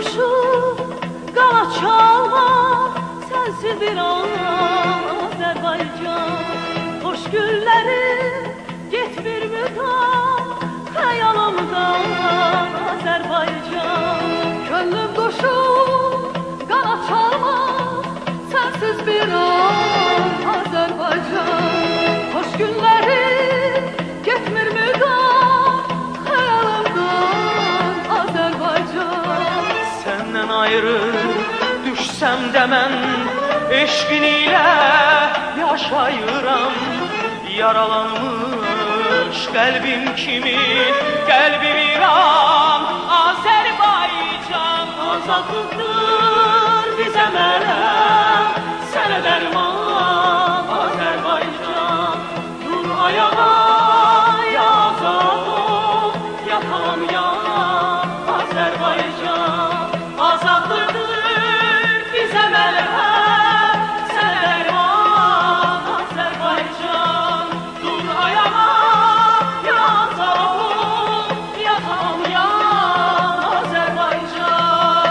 quşu qala çalma, sənsiz bir Azərbaycan. Xoş günləri getmir müdam, xəyalımdan Azərbaycan. Könlüm quşu qala çalma, sənsiz bir Azərbaycan. Xoş günləri getmir müdam, xəyalımdan Azərbaycan. Səndən ayrı düşsəm də mən eşqin ilə yaşayıram. Yaralanmış qəlbim kimi qəlbi viran Azərbaycan. Azadlıqdır bizə mələm, sənə dərman Azərbaycan. Dur ayağa, ya azad ol, yatam ya Azərbaycan. Azadlıqdır bizə mələm, sənə dərman Azərbaycan. Dur ayağa, ya azad ol, yatam ya Azərbaycan.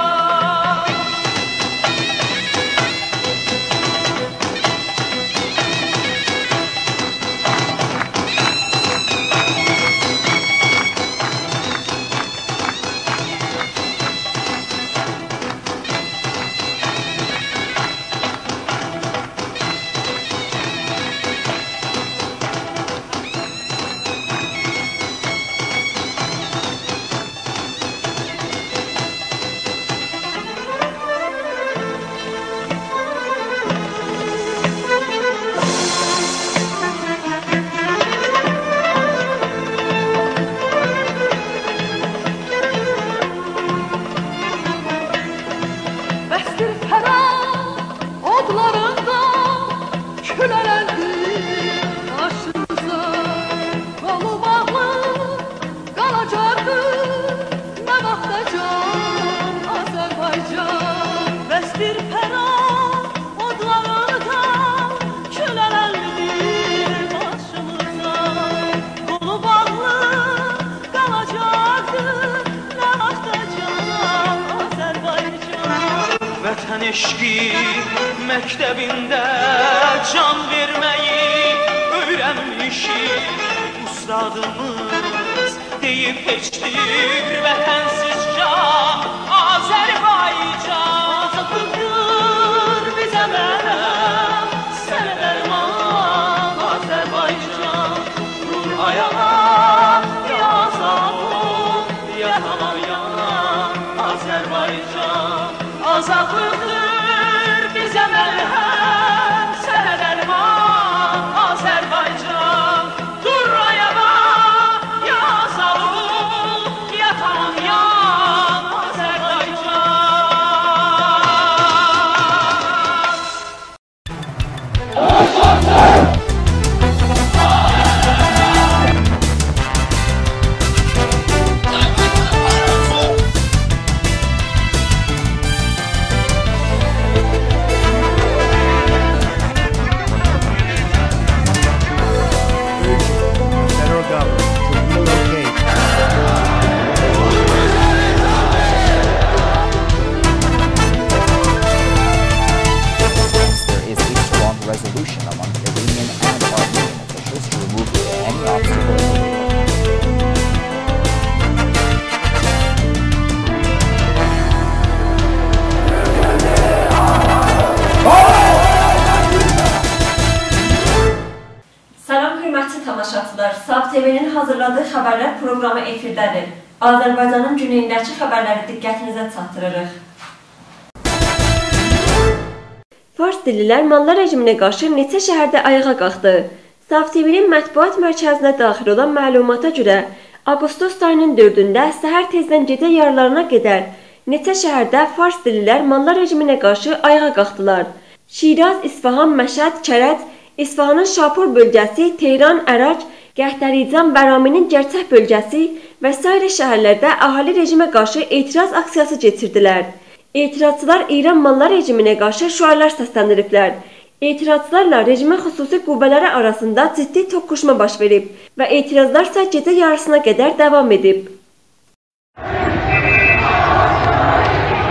Bəsdir fərah odlarında külələndir başımıza. Qolu bağlı qalacaqdır nə vaxtacan Azərbaycan. Bəsdir fərah odlarında külələndir başımıza. Qolu bağlı qalacaqdır nə vaxtacan Azərbaycan. Vətən eşqi məktəbində can verməyi öyrənmişik. Ustadımız deyib keçdir vətənsiz can Azərbaycan. Azadlıqdır bizə mələm, sənə dərman Azərbaycan. Dur ayağa, ya azad ol, yatam ya Azərbaycan. Azadlıqdır bizə məlhəm, sənə dərman Azərbaycan. Dur ayağa, ya azad ol, yatam ya Azərbaycan. Federal government to relocate. There is a strong resolution among Iranian and Armenian officials to remove any obstacles. Salam hörmətli tamaşaçılar, Sav TV-nin hazırladığı xəbərlər proqramı efirdədir. Azərbaycanın güneyindəki xəbərləri diqqətinizə çatdırırıq. Fars dillilər mallar rejiminə qarşı neçə şəhərdə ayağa qalxdı? Sav TV-nin mətbuat mərkəzinə daxil olan məlumata görə, Ağustos ayının 4-də səhər tezdən gecə yarılarına qədər neçə şəhərdə Fars dillilər mallar rejiminə qarşı ayağa qalxdılar. Şiraz, İsfahan, Məşəd, Kərəc, İsfahanın Şapur bölgəsi, Tehran, Ərək, Qəhtərican, Bəraminin Gerçək bölgəsi və s. şəhərlərdə əhali rejimə qarşı etiraz aksiyası keçirdilər. Etirazçılar İran mallar rejiminə qarşı şüarlar səsləndiriblər. Etirazçılarla rejimə xüsusi qüvvələri arasında ciddi toqquşma baş verib və etirazlar isə gecə yarısına qədər davam edib.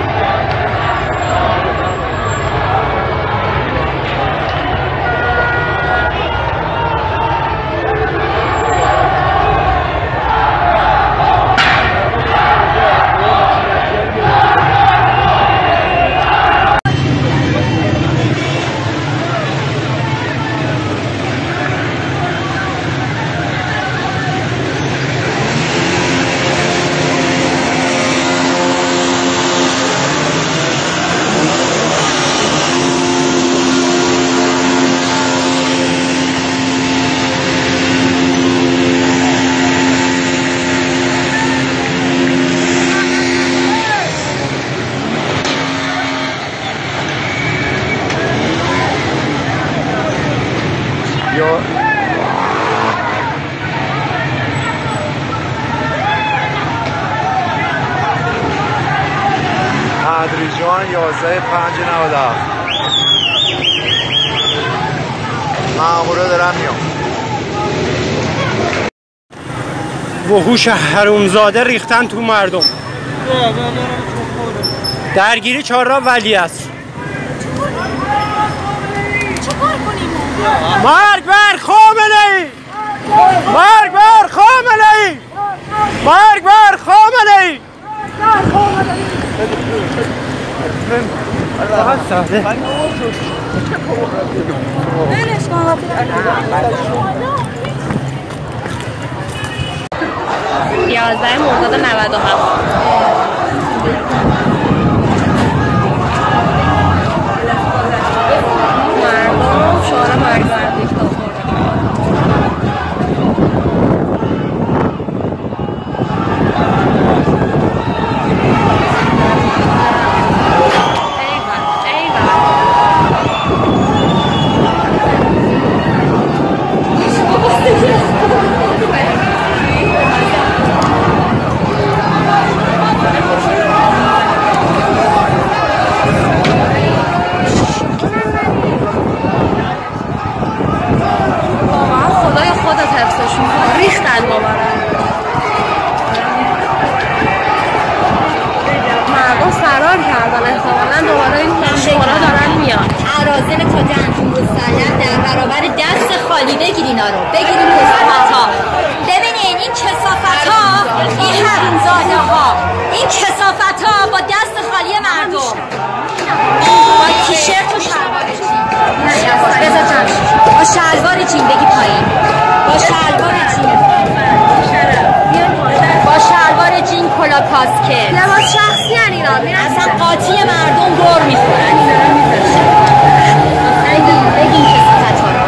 آذربایجان 11/5/97 مامورا دارم میام. وحوش حرومزاده ریختن تو مردم. درگیری چهارراه ولیعصر. مرگ بر خامنه‌ای! مرگ بر خامنه‌ای! مرگ بر خامنه‌ای! یازده مرداد 97 مردم شعار مرگ بر دیکتاتور. بگیرین اینا رو، بگیرین کثافت ها. ببینین این کثافت ها، این حرومزاده ها، این کثافت ها با دست خالی مردم، با تیشرت و شلوار جین، با شلوار جین بگی پایین، با شلوار جین، با شلوار جین کلا کاسکت، لباس شخصی ان اینا، اصلا قاطی مردم دور میخورن. بگین کثافت ها رو.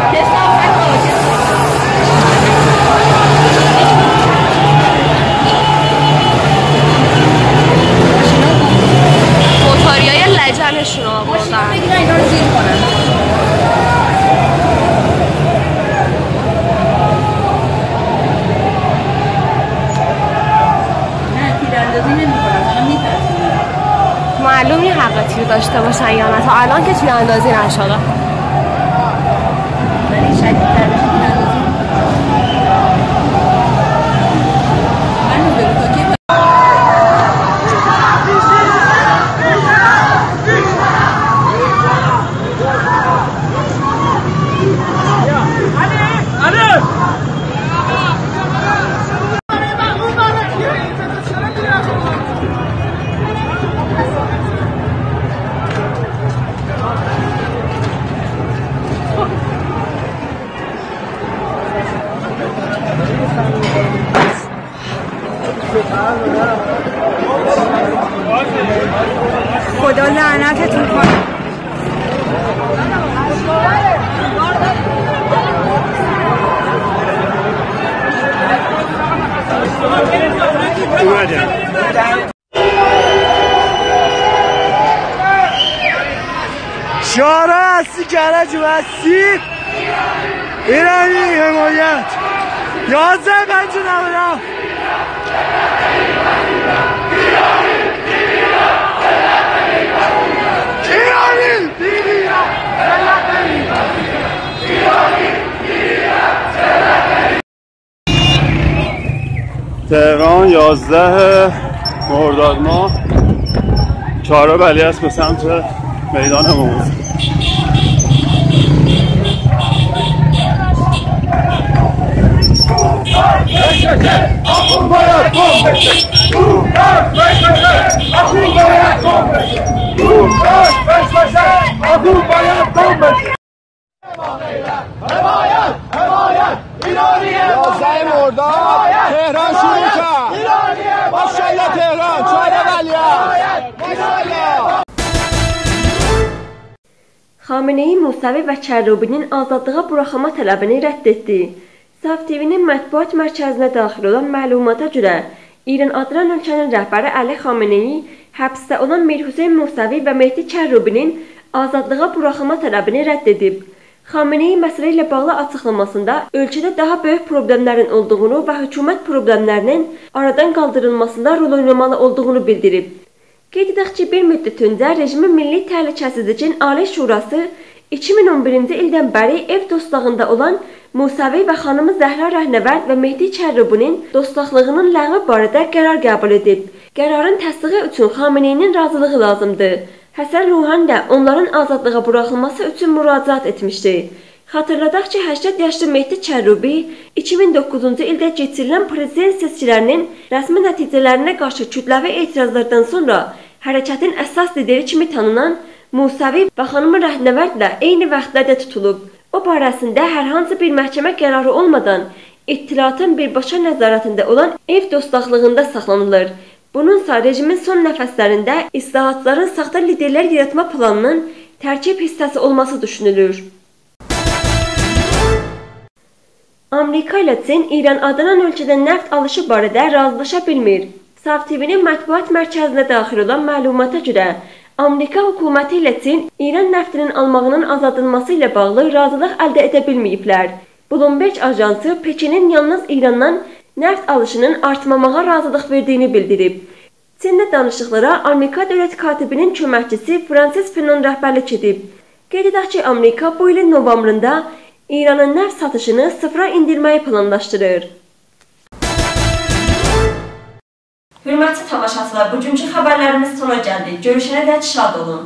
موتوریای لجنشون آوردن. بگیرن اینا رو زیر کنن. نه تیراندازی نمی‌کنن، فقط می‌ترسونن. معلوم نیست حق تیر داشته باشن یا نه، تا الان که تیراندازی نشده. ولی شدیدتر بشه تیراندازی خدا لعنتتون کنه. شعارها هستی کرج و هستی ایرانی حمایت 11/5/97 تهران 11 مرداد ماه چهارراه ولیعصر به سمت میدان موزه. تهران شروع کرد. ماشاءالله تهران چهارراه ولیعصر ماشاءالله. Xameneyi Musavi və Çərrubinin azadlığa buraxılma tələbini rədd etdi. Sav TV-nin mətbuat mərkəzinə daxil olan məlumata görə, İran adlanan ölkənin rəhbəri Əli Xameneyi həbsdə olan Mir Hüseyn Musavi və Mehdi Çərrubinin azadlığa buraxılma tələbini rədd edib. Xameneyi məsələ ilə bağlı açıqlamasında ölkədə daha böyük problemlərin olduğunu və hökumət problemlərinin aradan qaldırılmasında rol oynamalı olduğunu bildirib. Qeyd edək ki, bir müddət öncə rejimin Milli Təhlükəsizliyin Ali Şurası 2011-ci ildən bəri ev dostluğunda olan Musavi və xanımı Zəhra Rəhnəvərd və Mehdi Kərrubinin dostluğunun ləğvi barədə qərar qəbul edib. Qərarın təsdiqi üçün Xameneyinin razılığı lazımdır. Həsən Ruhani də onların azadlığa buraxılması üçün müraciət etmişdi. Xatırladaq ki, 80 yaşlı Mehdi Kərrubi 2009-cu ildə keçirilən prezident seçkilərinin rəsmi nəticələrinə qarşı kütləvi etirazlardan sonra hərəkətin əsas lideri kimi tanınan Musavi və xanımı Rəhnəvərdlə eyni vaxtlarda tutulub. O barəsində hər hansı bir məhkəmə qərarı olmadan ittilatın birbaşa nəzarətində olan ev dostluğunda saxlanılır. Bununsa rejimin son nəfəslərində islahatçıların saxta liderlər yaratma planının tərkib hissəsi olması düşünülür. Amerika ilə Çin İran adlanan ölkədən neft alışı barədə razılaşa bilmir. Sav TV-nin mətbuat mərkəzinə daxil olan məlumata görə, Amerika hökuməti ilə Çin İran neftinin almağının azaldılması ilə bağlı razılıq əldə edə bilməyiblər. Bloomberg ajansı Pekinin yalnız İrandan neft alışının artmamağa razılıq verdiyini bildirib. Çinlə danışıqlara Amerika dövlət katibinin köməkçisi Francis Fanon rəhbərlik edib. Qeyd edək ki, Amerika bu ilin noyabrında İranın neft satışını sıfıra indirməyi planlaşdırır. Hörmətli tamaşaçılar, bugünkü xəbərlərimiz sona gəldi. Görüşənədək şad olun.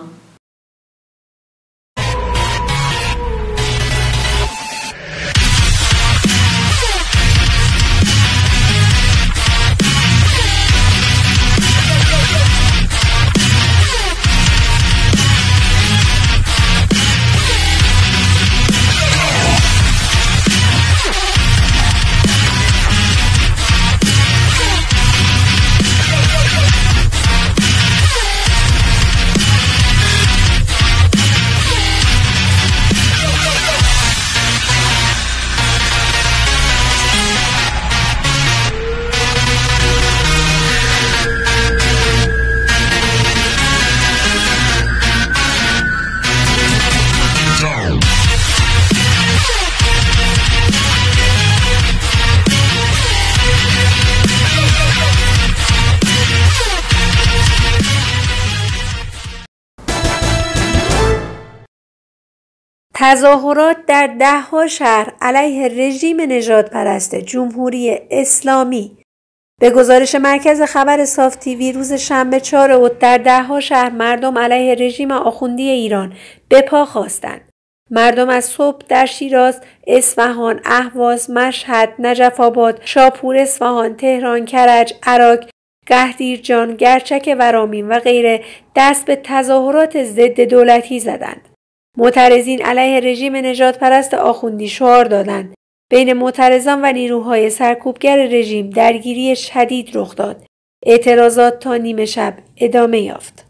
تظاهرات در ده‌ها شهر علیه رژیم نژادپرست جمهوری اسلامی. به گزارش مرکز خبر صاف تیوی روز شنبه 4 اوت در ده‌ها شهر مردم علیه رژیم آخوندی ایران به پا خاستند. مردم از صبح در شیراز، اصفهان، اهواز، مشهد، نجف آباد، شاپور اصفهان، تهران، کرج، عراق، گهدیرجان، گرچک ورامین و غیره دست به تظاهرات ضد دولتی زدند. معترضین علیه رژیم نژادپرست آخوندی شعار دادند. بین معترضان و نیروهای سرکوبگر رژیم درگیری شدید رخ داد. اعتراضات تا نیمه شب ادامه یافت.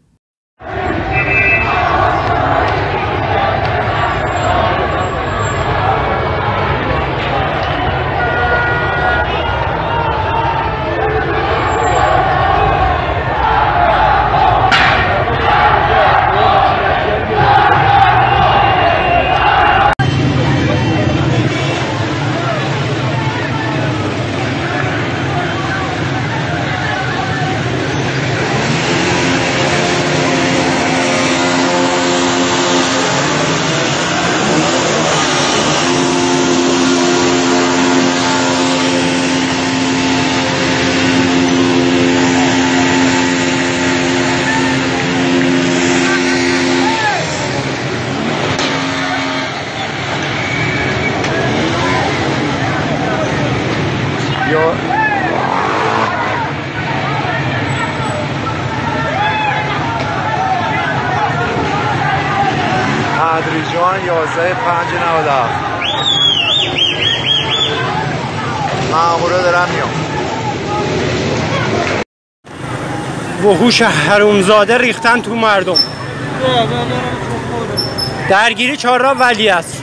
ادریجان 11:5:97 مامورا دارم میام. وحوش حرومزاده ریختن تو مردم. درگیری چهارراه ولیعصر.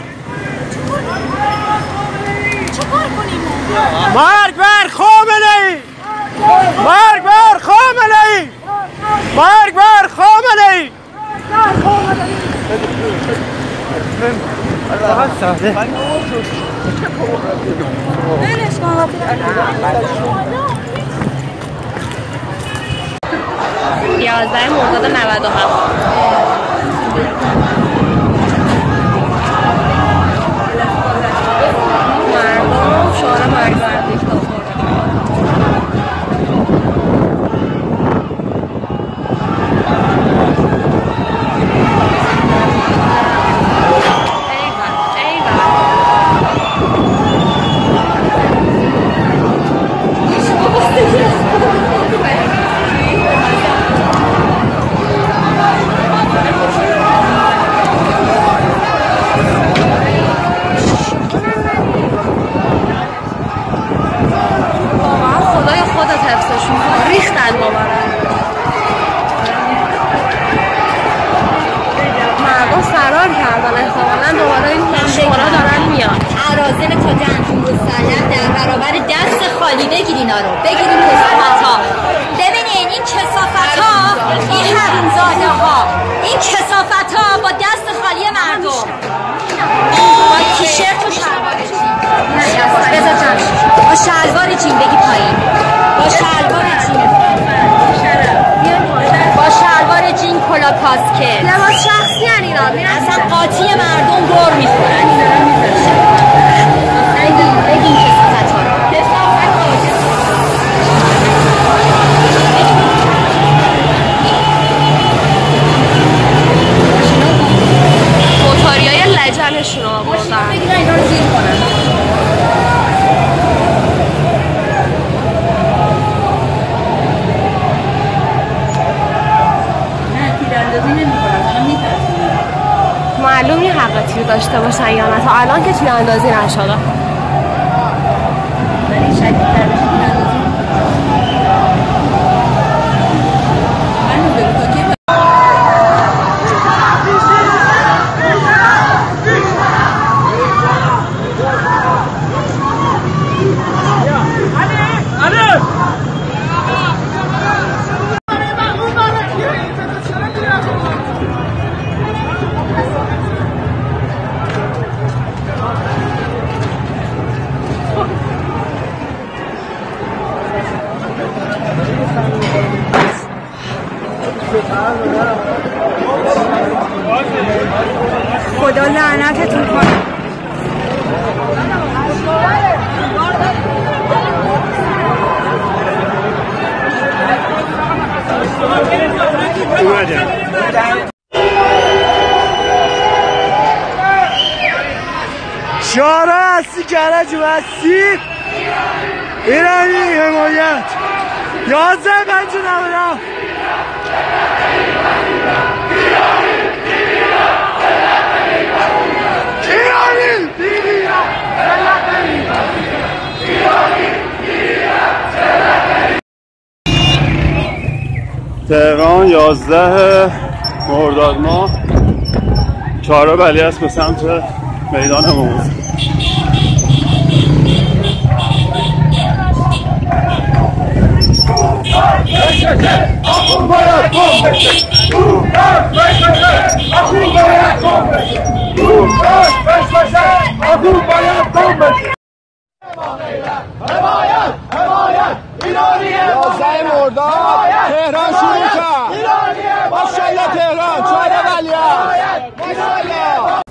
مرگ بر خامنه‌ای! مرگ بر خامنه‌ای! مرگ بر خامنه‌ای! 11 مرداد 97. مردم شعار مرگ بر دیکتاتور. بگیرین رو بگیرین کسافت ها. ببینین این کسافت ها، این حرومزاده ها، این کسافت ها با دست خالی مردم، با تیشرت و شلوار جین، با شلوار جین بگی پایین، با شلوار جین، با شلوار جین کلا کاسکت، لباس شخصی ان اینا اصلا قاطی مردم گور میخورن. بگین کسافت ها رو. موتوریای لجنشون آوردن. بگیرن اینا رو زیر کنن. نه تیراندازی نمی‌کنن، فقط می‌ترسونن. معلوم نیست حق تیر داشته باشن یا نه، تا الان که تیراندازی نشده. ولی شکل ترش تیراندازی خدا لعنتتون کنه. شعارها هستی کرج و هستی ایرانی حمایت 11/5/99 تهران 11 مرداد ماه 4 ولیعصر به سمت میدان امام تهران شروع کرد. ماشاءالله تهران 4 ولیعصر ماشاءالله.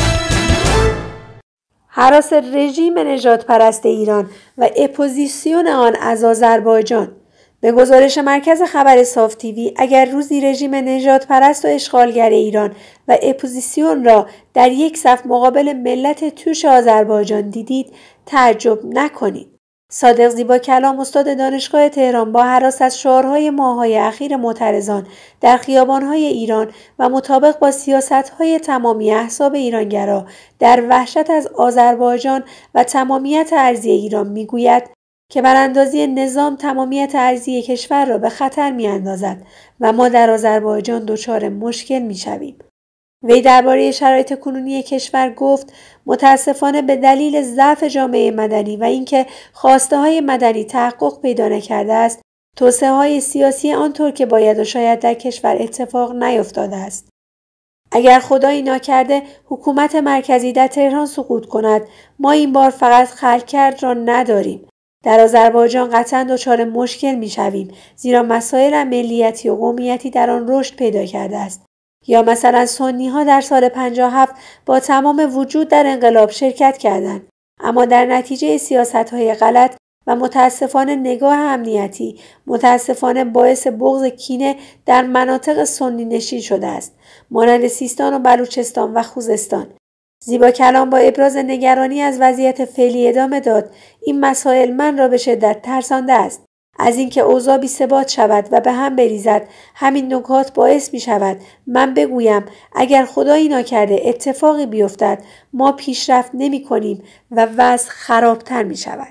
هراس رژیم نژاد پرست ایران و اپوزیسیون آن از آذربایجان. به گزارش مرکز خبر صاف تیوی، اگر روزی رژیم نژاد پرست و اشغالگر ایران و اپوزیسیون را در یک صف مقابل ملت توش آذربایجان دیدید، تعجب نکنید. صادق زیبا کلام، استاد دانشگاه تهران، با هراس از شعارهای ماه‌های اخیر معترضان در خیابان‌های ایران و مطابق با سیاست‌های تمامی احزاب ایرانگرا در وحشت از آذربایجان و تمامیت ارضی ایران می‌گوید که براندازی نظام تمامیت ارضی کشور را به خطر می‌اندازد و ما در آذربایجان دچار مشکل می‌شویم. وی درباره شرایط کنونی کشور گفت: متاسفانه به دلیل ضعف جامعه مدنی و اینکه خواسته‌های مدنی تحقق پیدا نکرده است، توسعه‌های سیاسی آنطور که باید و شاید در کشور اتفاق نیفتاده است. اگر خدایی ناکرده حکومت مرکزی در تهران سقوط کند، ما این بار فقط خلع کرد را نداریم. در آذربایجان قطعا دچار مشکل می‌شویم، زیرا مسائل ملیتی و قومیتی در آن رشد پیدا کرده است. یا مثلا سنی‌ها در سال 57 با تمام وجود در انقلاب شرکت کردند، اما در نتیجه سیاست‌های غلط و متاسفانه نگاه امنیتی متاسفانه باعث بغض کینه در مناطق سنی نشین شده است، مانند سیستان و بلوچستان و خوزستان. زیبا کلام با ابراز نگرانی از وضعیت فعلی ادامه داد: این مسائل من را به شدت ترسانده است. از اینکه اوضاع بی‌ثبات شود و به هم بریزد، همین نکات باعث می شود من بگویم اگر خدایی ناکرده اتفاقی بیفتد ما پیشرفت نمی کنیم و وضع خرابتر می شود.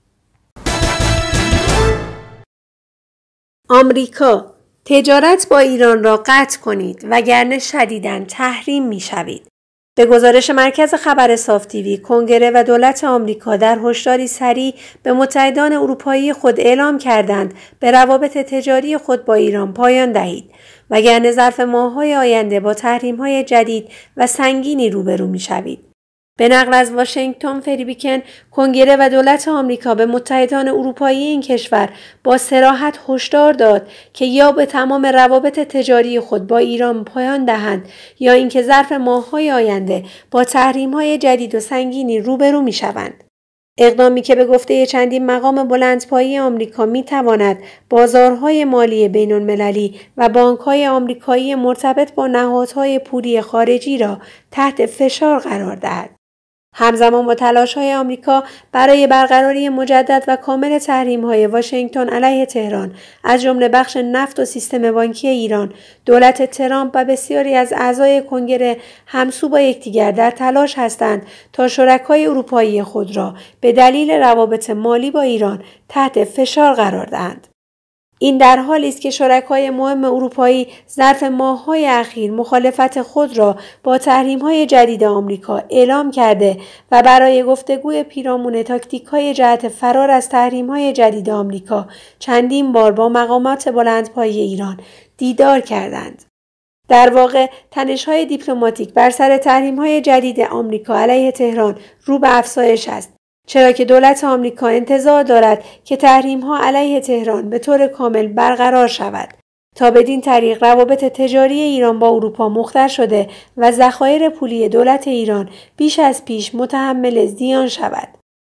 آمریکا: تجارت با ایران را قطع کنید وگرنه شدیداً تحریم می شوید. به گزارش مرکز خبر صاف تیوی، کنگره و دولت آمریکا در هشداری سریع به متحدان اروپایی خود اعلام کردند به روابط تجاری خود با ایران پایان دهید وگرنه ظرف ماه‌های آینده با تحریم‌های جدید و سنگینی روبرو می‌شوید. به نقل از واشنگتن، فریبیکن، کنگره و دولت آمریکا به متحدان اروپایی این کشور با صراحت هشدار داد که یا به تمام روابط تجاری خود با ایران پایان دهند یا اینکه ظرف ماه‌های آینده با تحریم‌های جدید و سنگینی روبرو می‌شوند. اقدامی که به گفته چندین مقام بلندپایه آمریکا می‌تواند بازارهای مالی بین‌المللی و بانک‌های آمریکایی مرتبط با نهادهای پولی خارجی را تحت فشار قرار دهد. همزمان با تلاش‌های آمریکا برای برقراری مجدد و کامل تحریم‌های واشنگتن علیه تهران از جمله بخش نفت و سیستم بانکی ایران، دولت ترامپ و بسیاری از اعضای کنگره همسو با یکدیگر در تلاش هستند تا شرکای اروپایی خود را به دلیل روابط مالی با ایران تحت فشار قرار دهند. این در حالی است که شرکای مهم اروپایی ظرف ماه‌های اخیر مخالفت خود را با تحریم‌های جدید آمریکا اعلام کرده و برای گفتگوی پیرامون تاکتیک‌های جهت فرار از تحریم‌های جدید آمریکا چندین بار با مقامات بلندپایه ایران دیدار کردند. در واقع تنش‌های دیپلماتیک بر سر تحریم‌های جدید آمریکا علیه تهران رو به افزایش است، چرا که دولت آمریکا انتظار دارد که تحریم‌ها علیه تهران به طور کامل برقرار شود تا بدین طریق روابط تجاری ایران با اروپا مختل شده و ذخایر پولی دولت ایران بیش از پیش متحمل زیان شود.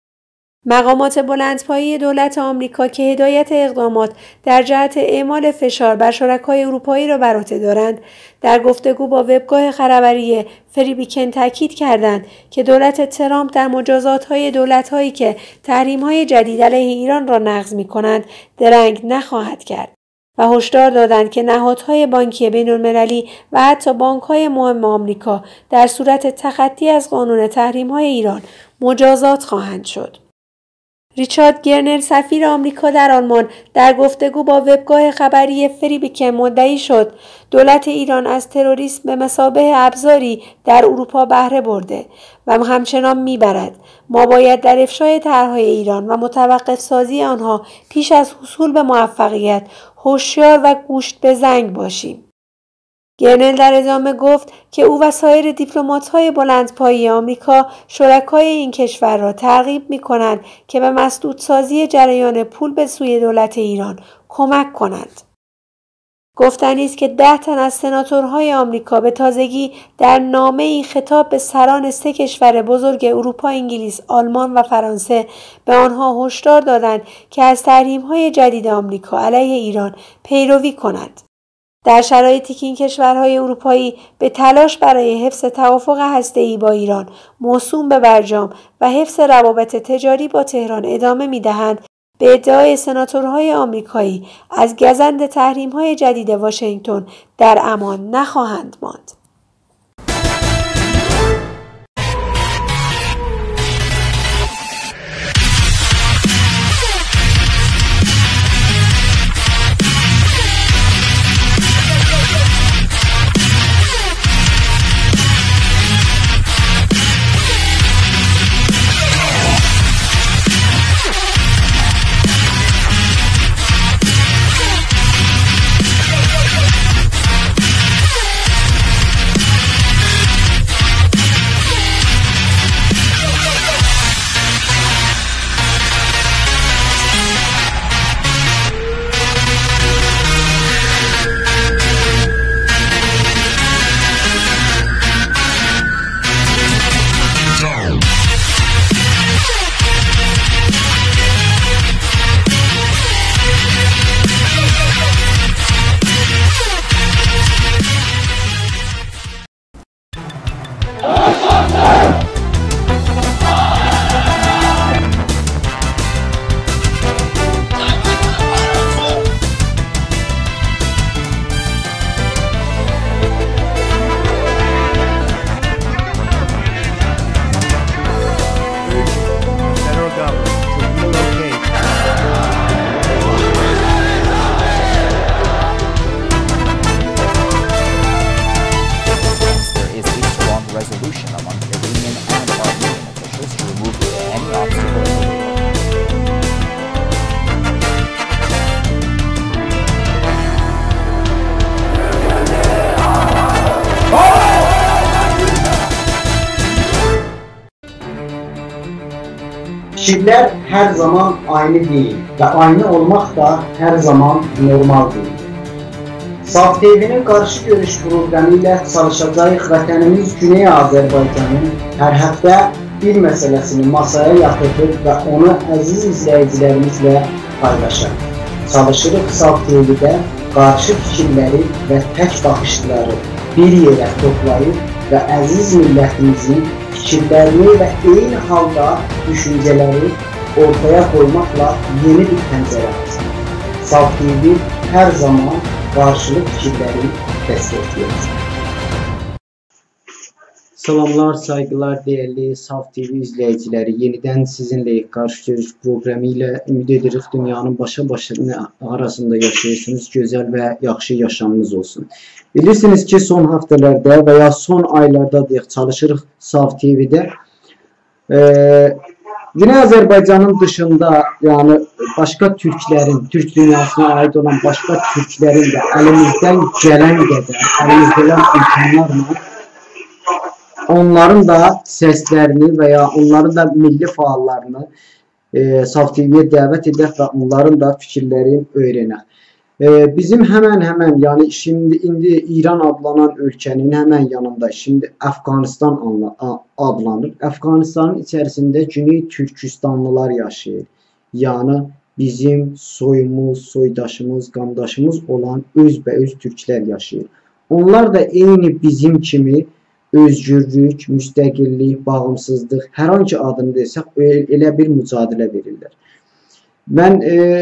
مقامات بلندپایه دولت آمریکا که هدایت اقدامات در جهت اعمال فشار بر شرکای اروپایی را بر عهده دارند، در گفتگو با وبگاه خبری فریبیکن تاکید کردند که دولت ترامپ در مجازات‌های دولت‌هایی که تحریم‌های جدید علیه ایران را نقض می‌کنند درنگ نخواهد کرد و هشدار دادند که نهادهای بانکی بین‌المللی و حتی بانک‌های مهم آمریکا در صورت تخطی از قانون تحریم‌های ایران مجازات خواهند شد. ریچارد گرنر سفیر آمریکا در آلمان در گفتگو با وبگاه خبری فریبیکن مدعی شد دولت ایران از تروریسم به مثابه ابزاری در اروپا بهره برده و همچنان میبرد. ما باید در افشای طرح‌های ایران و متوقف سازی آنها پیش از حصول به موفقیت هوشیار و گوشت به زنگ باشیم. گرنل در ادامه گفت که او و سایر دیپلمات‌های بلندپایه آمریکا شرکای این کشور را ترغیب می‌کنند که به مسدودسازی جریان پول به سوی دولت ایران کمک کنند. گفتنی است که 10 تن از سناتورهای آمریکا به تازگی در نامه‌ای خطاب به سران 3 کشور بزرگ اروپا، انگلیس، آلمان و فرانسه به آنها هشدار دادند که از تحریم‌های جدید آمریکا علیه ایران پیروی کنند. در شرایطی که این کشورهای اروپایی به تلاش برای حفظ توافق هسته‌ای با ایران موسوم به برجام و حفظ روابط تجاری با تهران ادامه می‌دهند، به ادعای سناتورهای آمریکایی از گزند تحریم‌های جدید واشنگتن در امان نخواهند ماند. Fikirler her zaman aynı değil ve aynı olmak da her zaman normal değil. Saf TV'nin karşı görüş programıyla çalışacağız vətənimiz Güney Azərbaycanın hər həftə bir məsələsini masaya yatırır və onu əziz izləyicilərimizlə paylaşır. Çalışırıq Saf TV'də qarşı fikirləri və tək baxışları bir yerə toplayıb və əziz millətimizin fikirlərini və eyni halda düşüncələri ortaya koymaqla yeni bir pəncərə açır. Saf TV hər zaman qarşılık fikirləri dəstəkləyir. Salamlar, saygılar değerli Saf TV izləyiciləri. Yenidən sizinle qarşı görüş programı ilə ümid edirik dünyanın başa-başına arasında yaşayırsınız, gözəl və yaxşı yaşamınız olsun. Bilirsiniz ki, son haftalarda və ya son aylarda deyək, çalışırıq Saf TV'də. Güney Azərbaycanın dışında, yani başka Türklerin, Türk dünyasına ait olan başka Türklerin de elimizden gelen qədər, elimizdə olan imkanlarla onların da seslerini veya onların da milli faallarını Saf TV'ye dəvət edək və onların da fikirlərini öyrənək. Bizim hemen yani şimdi indi İran adlanan ülkenin hemen yanında şimdi Afganistan adlanır. Afganistanın içerisinde Güney Türkistanlılar yaşayır. Yani bizim soyumuz, soydaşımız, qandaşımız olan özbəöz Türkler yaşayır. Onlar da eyni bizim kimi özgürlük, müstəqillik, bağımsızlıq, hər hangi adını desək elə bir mücadilə verirlər. Ben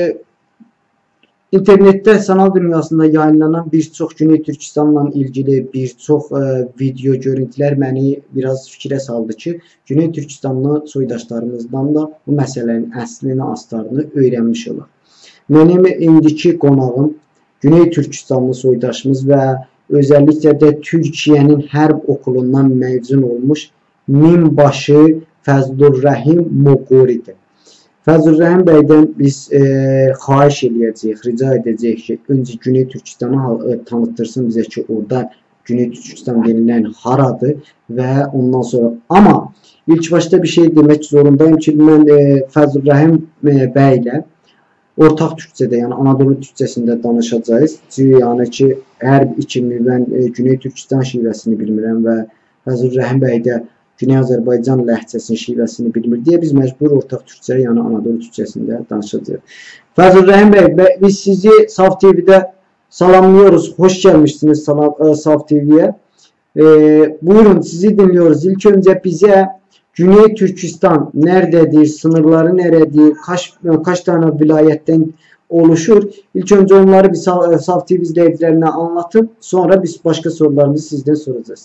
İnternette sanal dünyasında yayınlanan bir çox Güney Türkistanla ilgili bir çox video görüntülər məni biraz fikrə saldı ki, Güney Türkistanlı soydaşlarımızdan da bu məsələnin əslini, astarını öyrənmiş olaq. Mənim indiki qonağım Güney Türkistanlı soydaşımız və özəlliklə də Türkiyənin hərb okulundan məzun olmuş minbaşı Fəzlurrahim Moğoridir. Fəzlurrahim bəydən biz xahiş eləyəcəyik, rica edəcəyik ki, öncə Güney Türkistanı tanıtırsın bizə ki, orada Güney Türkistan denilən haradır və ondan sonra. Ama ilk başta bir şey demək zorundayım ki, mən Fəzlurrahim bəylə ortaq Türkçədə, yəni Anadolu Türkçəsində danışacağız. Yəni ki, hər ikimi mən Güney Türkistan şivəsini bilmirəm və Fəzlurrahim bəy də Güney Azərbaycan ləhcəsinin şivəsini bilmir deyə biz məcbur ortaq Türkçə, yəni Anadolu Türkçəsində danışacağıq. Fəzlurrahim bəy, biz sizi Saf TV'də salamlıyoruz. Hoş gəlmişsiniz Saf TV'ye. Buyurun, sizi dinliyoruz. İlk önce bize Güney Türkistan nerededir, sınırları nerededir, kaç tane vilayetten oluşur? İlk önce onları bir Saf TV izleyicilerine anlatıp sonra biz başka sorularımızı sizden soracağız.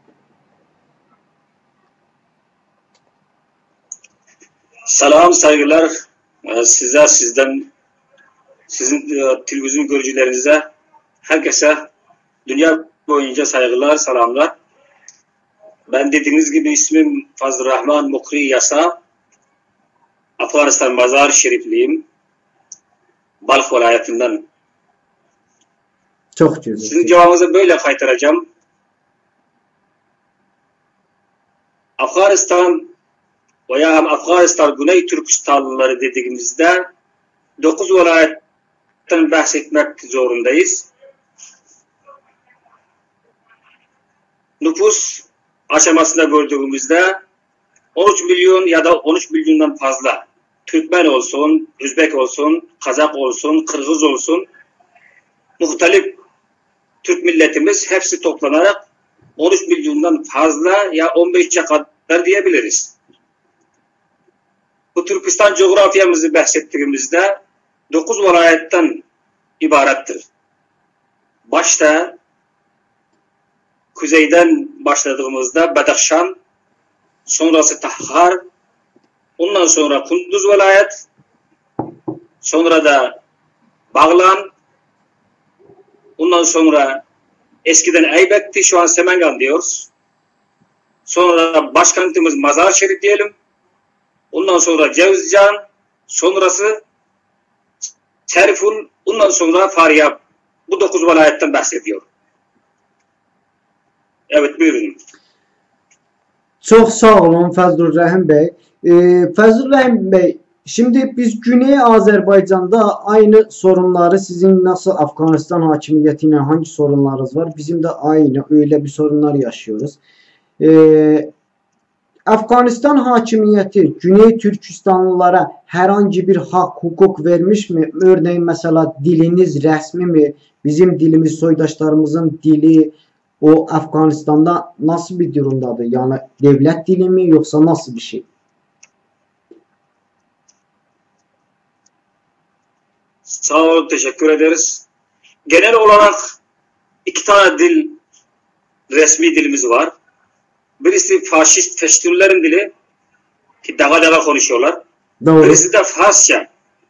Salam, saygılar size, sizden, sizin televizyon görücülerinize, herkese dünya boyunca saygılar, salamlar. Ben dediğiniz gibi ismim Fazlurrahman Moğori Yasa, Afganistan Mazar Şerifliyim, Balx vilayetinden. Çok güzel. Sizin cevabınızı böyle kaytaracağım. Afganistan veya Afganistan Güney Türkistanlıları dediğimizde 9 vilayetten bahsetmek zorundayız. Nüfus aşamasında gördüğümüzde 13 milyon ya da 13 milyondan fazla Türkmen olsun, Özbek olsun, Kazak olsun, Kırgız olsun, muhtelif Türk milletimiz hepsi toplanarak 13 milyondan fazla ya 15'e kadar diyebiliriz. Bu Türkistan coğrafyamızı bahsettiğimizde 9 vilayetten ibarettir. Başta kuzeyden başladığımızda Badakhşan, sonrası Tahar, ondan sonra Kunduz vilayet, sonra da Bağlan, ondan sonra eskiden Aybek'ti, şu an Semengan diyoruz. Sonra başkentimiz Mazar Şerif diyelim. Ondan sonra Cevizcan, sonrası Seriful, ondan sonra Faryab. Bu 9 vilayetten bahsediyor. Evet, buyurun. Çok sağ olun Fəzlurrahim bəy. Fazıl Rəhim Bey, şimdi biz Güney Azerbaycan'da aynı sorunları, sizin nasıl Afganistan hakimiyetiyle hangi sorunlarınız var? Bizim de aynı öyle bir sorunlar yaşıyoruz. Afganistan hakimiyeti Güney Türkistanlılara herhangi bir hak, hukuk vermiş mi? Örneğin mesela diliniz resmi mi? Bizim dilimiz, soydaşlarımızın dili o Afganistan'da nasıl bir durumdadır? Yani devlet dili mi yoksa nasıl bir şey? Sağ olun, teşekkür ederiz. Genel olarak 2 tane dil, resmi dilimiz var. Birisi faşist feştürlerin dili ki daga konuşuyorlar. Doğru. Birisi de Farsça.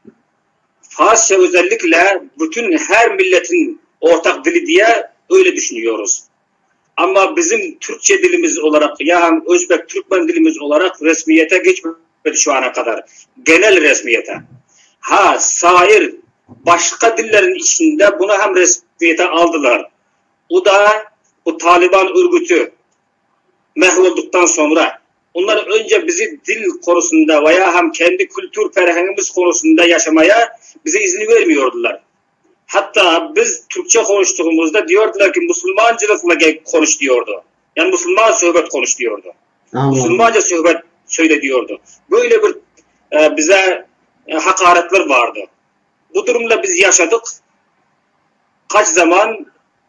Farsça özellikle bütün her milletin ortak dili diye öyle düşünüyoruz. Ama bizim Türkçe dilimiz olarak yani Özbek Türkmen dilimiz olarak resmiyete geçmedi şu ana kadar. Genel resmiyete. Ha, sair başka dillerin içinde bunu hem resmiyete aldılar. O da bu Taliban örgütü mahvolduktan sonra onlar önce bizi dil konusunda veya hem kendi kültür perhengimiz konusunda yaşamaya bize izin vermiyordular. Hatta biz Türkçe konuştuğumuzda diyordular ki Müslümancılıkla konuş diyordu. Yani Müslüman sohbet konuş diyordu. Müslümanca sohbet söyle diyordu. Böyle bir bize hakaretler vardı. Bu durumda biz yaşadık. Kaç zaman?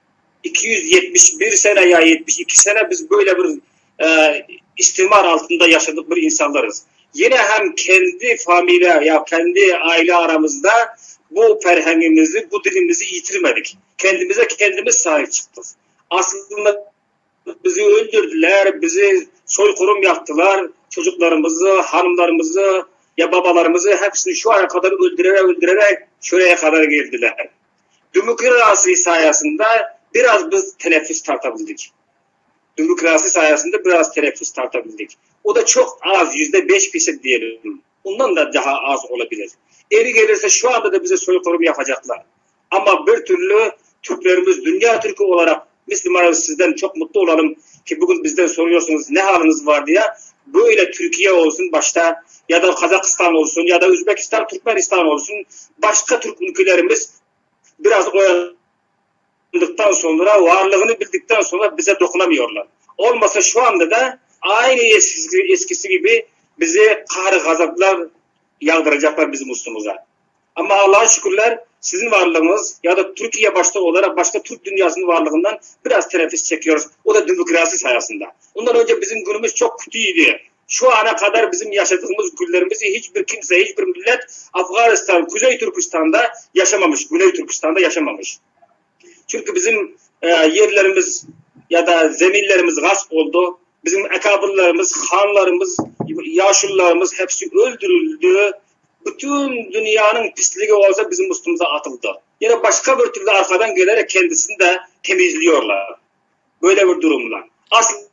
271 sene ya 72 sene biz böyle bir istimar altında yaşadık bir insanlarız. Yine hem kendi familya ya kendi aile aramızda bu perhengimizi, bu dilimizi yitirmedik. Kendimize kendimiz sahip çıktık. Aslında bizi öldürdüler, bizi soykırım yaptılar. Çocuklarımızı, hanımlarımızı, ya babalarımızı hepsini şu ana kadar öldürerek şuraya kadar geldiler. Demokrasi sayesinde biraz biz teneffüs tartabildik. Demokrasi sayesinde biraz teneffüs tartabildik. O da çok az, %5% diyelim. Ondan da daha az olabilir. Eri gelirse şu anda da bize soykırım yapacaklar. Ama bir türlü Türklerimiz dünya Türk'ü olarak Müslümanlar sizden çok mutlu olalım ki bugün bizden soruyorsunuz ne haliniz var diye. Böyle Türkiye olsun başta ya da Kazakistan olsun ya da Özbekistan, Türkmenistan olsun başka Türk ülkelerimiz biraz oyandıktan sonra varlığını bildikten sonra bize dokunamıyorlar. Olmasa şu anda da aynı eskisi gibi bizi kahr gazaplar yağdıracaklar bizim üstümüze. Ama Allah'a şükürler sizin varlığınız ya da Türkiye başta olarak başka Türk dünyasının varlığından biraz teneffüs çekiyoruz. O da demokrasi sayesinde. Ondan önce bizim günümüz çok kötüydü. Şu ana kadar bizim yaşadığımız günlerimizi hiçbir kimse, hiçbir millet Afganistan, Kuzey Türkistan'da yaşamamış, Güney Türkistan'da yaşamamış. Çünkü bizim yerlerimiz ya da zeminlerimiz gasp oldu. Bizim ekabırlarımız, hanlarımız, yaşlılarımız hepsi öldürüldü. Bütün dünyanın pisliği olsa bizim üstümüze atıldı. Yine başka bir türlü arkadan gelerek kendisini de temizliyorlar. Böyle bir durumla. Aslında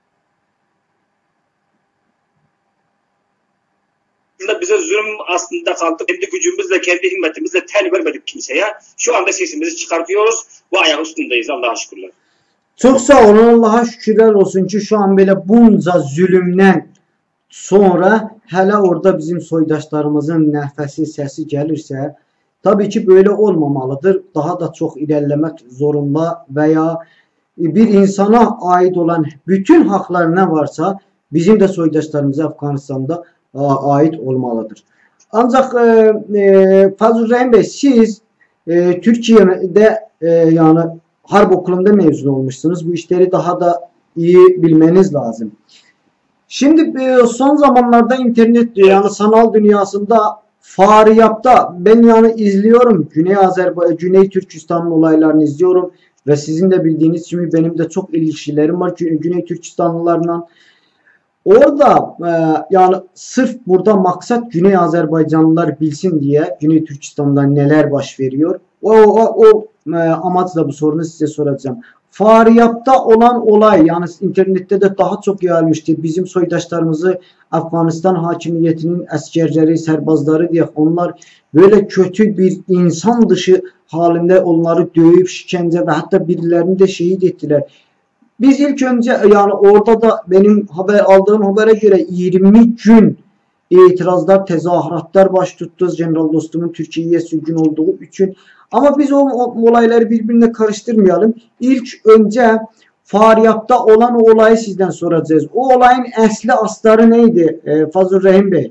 bize zulüm aslında kaldı. Kendi gücümüzle, kendi himmetimizle ten vermedik kimseye. Şu anda sesimizi çıkartıyoruz ve ayak üstündeyiz Allah'a şükürler. Çok sağ olun, Allah'a şükürler olsun ki şu an böyle bunca zulümden sonra hele orada bizim soydaşlarımızın nəfəsi, səsi gəlirsə, tabii ki böyle olmamalıdır. Daha da çok ilerlemek zorunda veya bir insana ait olan bütün haklar ne varsa bizim de soydaşlarımıza Afganistan'da ait olmalıdır. Ancak Fazıl Rəhim Bey, siz Türkiye'de yani harp okulunda mezun olmuşsunuz. Bu işleri daha da iyi bilmeniz lazım. Şimdi son zamanlarda internet yani sanal dünyasında Faryap'ta ben yani izliyorum. Güney Türkistan'ın olaylarını izliyorum ve sizin de bildiğiniz gibi benim de çok ilişkilerim var Güney Türkistanlılarla. Orada yani sırf burada maksat Güney Azerbaycanlılar bilsin diye Güney Türkistan'da neler baş veriyor. O amaçla bu sorunu size soracağım. Faryap'ta olan olay yani internette de daha çok yayılmıştı. Bizim soydaşlarımızı Afganistan hakimiyetinin askerleri, serbazları diye onlar böyle kötü bir insan dışı halinde onları dövüp şikence ve hatta birilerini de şehit ettiler. Biz ilk önce yani orada da benim aldığım habere göre 20 gün etirazlar, təzahüratlar baş tutdu general dostumun Türkiyəyə sürgün olduğu üçün. Ama biz o olayları birbirine karıştırmayalım. İlk önce Faryab'da olan o olayı sizden soracağız. O olayın əsli astarı neydi Fazıl Rəhim Bey?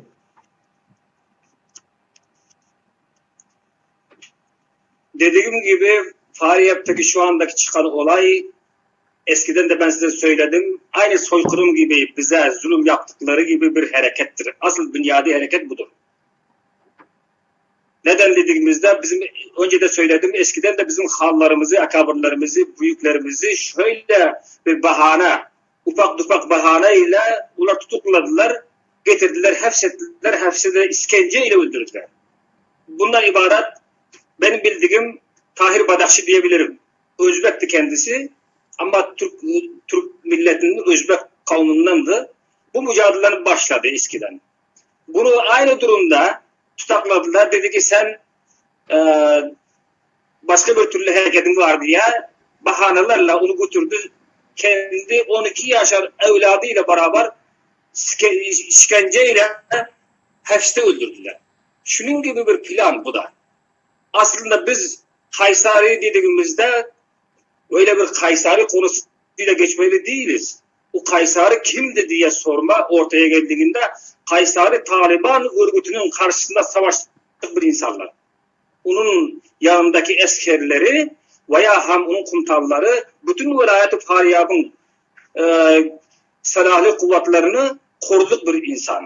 Dediğim gibi Faryab'daki şu andaki çıkan olay, eskiden de ben size söyledim, aynı soykırım gibi bize zulüm yaptıkları gibi bir harekettir. Asıl bünyadi hareket budur. Neden dediğimizde bizim önce de söyledim, eskiden de bizim hallarımızı, akabirlerimizi, büyüklerimizi şöyle bir bahane, ufak tufak bahaneyle onlar tutukladılar, getirdiler, hapsettiler, hapsede işkenceyle öldürdüler. Bundan ibaret benim bildiğim Tahir Badakşi diyebilirim. Özbek'ti kendisi ama Türk milletinin Özbek kavmindendi. Bu mücadelenin başladı eskiden. Bunu aynı durumda tutakladılar. Dedi ki sen başka bir türlü hareketin var diye bahanelerle onu götürdü. Kendi 12 yaşar evladıyla beraber işkenceyle hapiste öldürdüler. Şunun gibi bir plan bu da. Aslında biz Kayseri dediğimizde öyle bir Kayseri konusuyla geçmeli değiliz. O Kayseri kimdi diye sorma ortaya geldiğinde Kayseri Taliban örgütünün karşısında savaştık bir insanlar. Onun yanındaki askerleri veya hem onun komutanları bütün velayet-i Faryab'ın silahlı kuvvetlerini koruduk bir insan.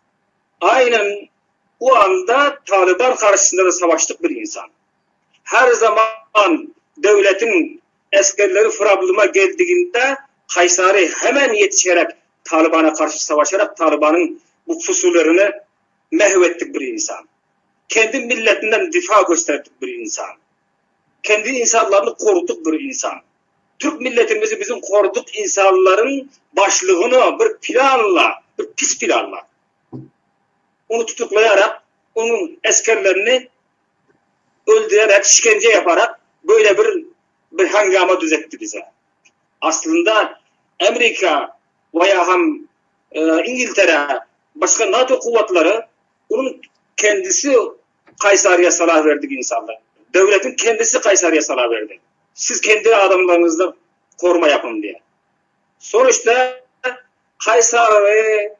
Aynen o anda Taliban karşısında da savaştık bir insan. Her zaman devletin askerleri Frablum'a geldiğinde Kayseri hemen yetişerek Taliban'a karşı savaşarak Taliban'ın bu fusullerini mehvettik bir insan. Kendi milletinden difa gösterdik bir insan. Kendi insanlarını koruduk bir insan. Türk milletimizi bizim koruduk insanların başlığını bir planla, bir pis planla onu tutuklayarak, onun askerlerini öldürerek, işkence yaparak böyle bir hangama düzeltti bize. Aslında Amerika veya hem İngiltere, başka NATO kuvvetleri onun kendisi Kayseri'ye salah verdik insanlar. Devletin kendisi Kayseri'ye salah verdi. Siz kendi adamlarınızla koruma yapın diye. Sonuçta Kayseri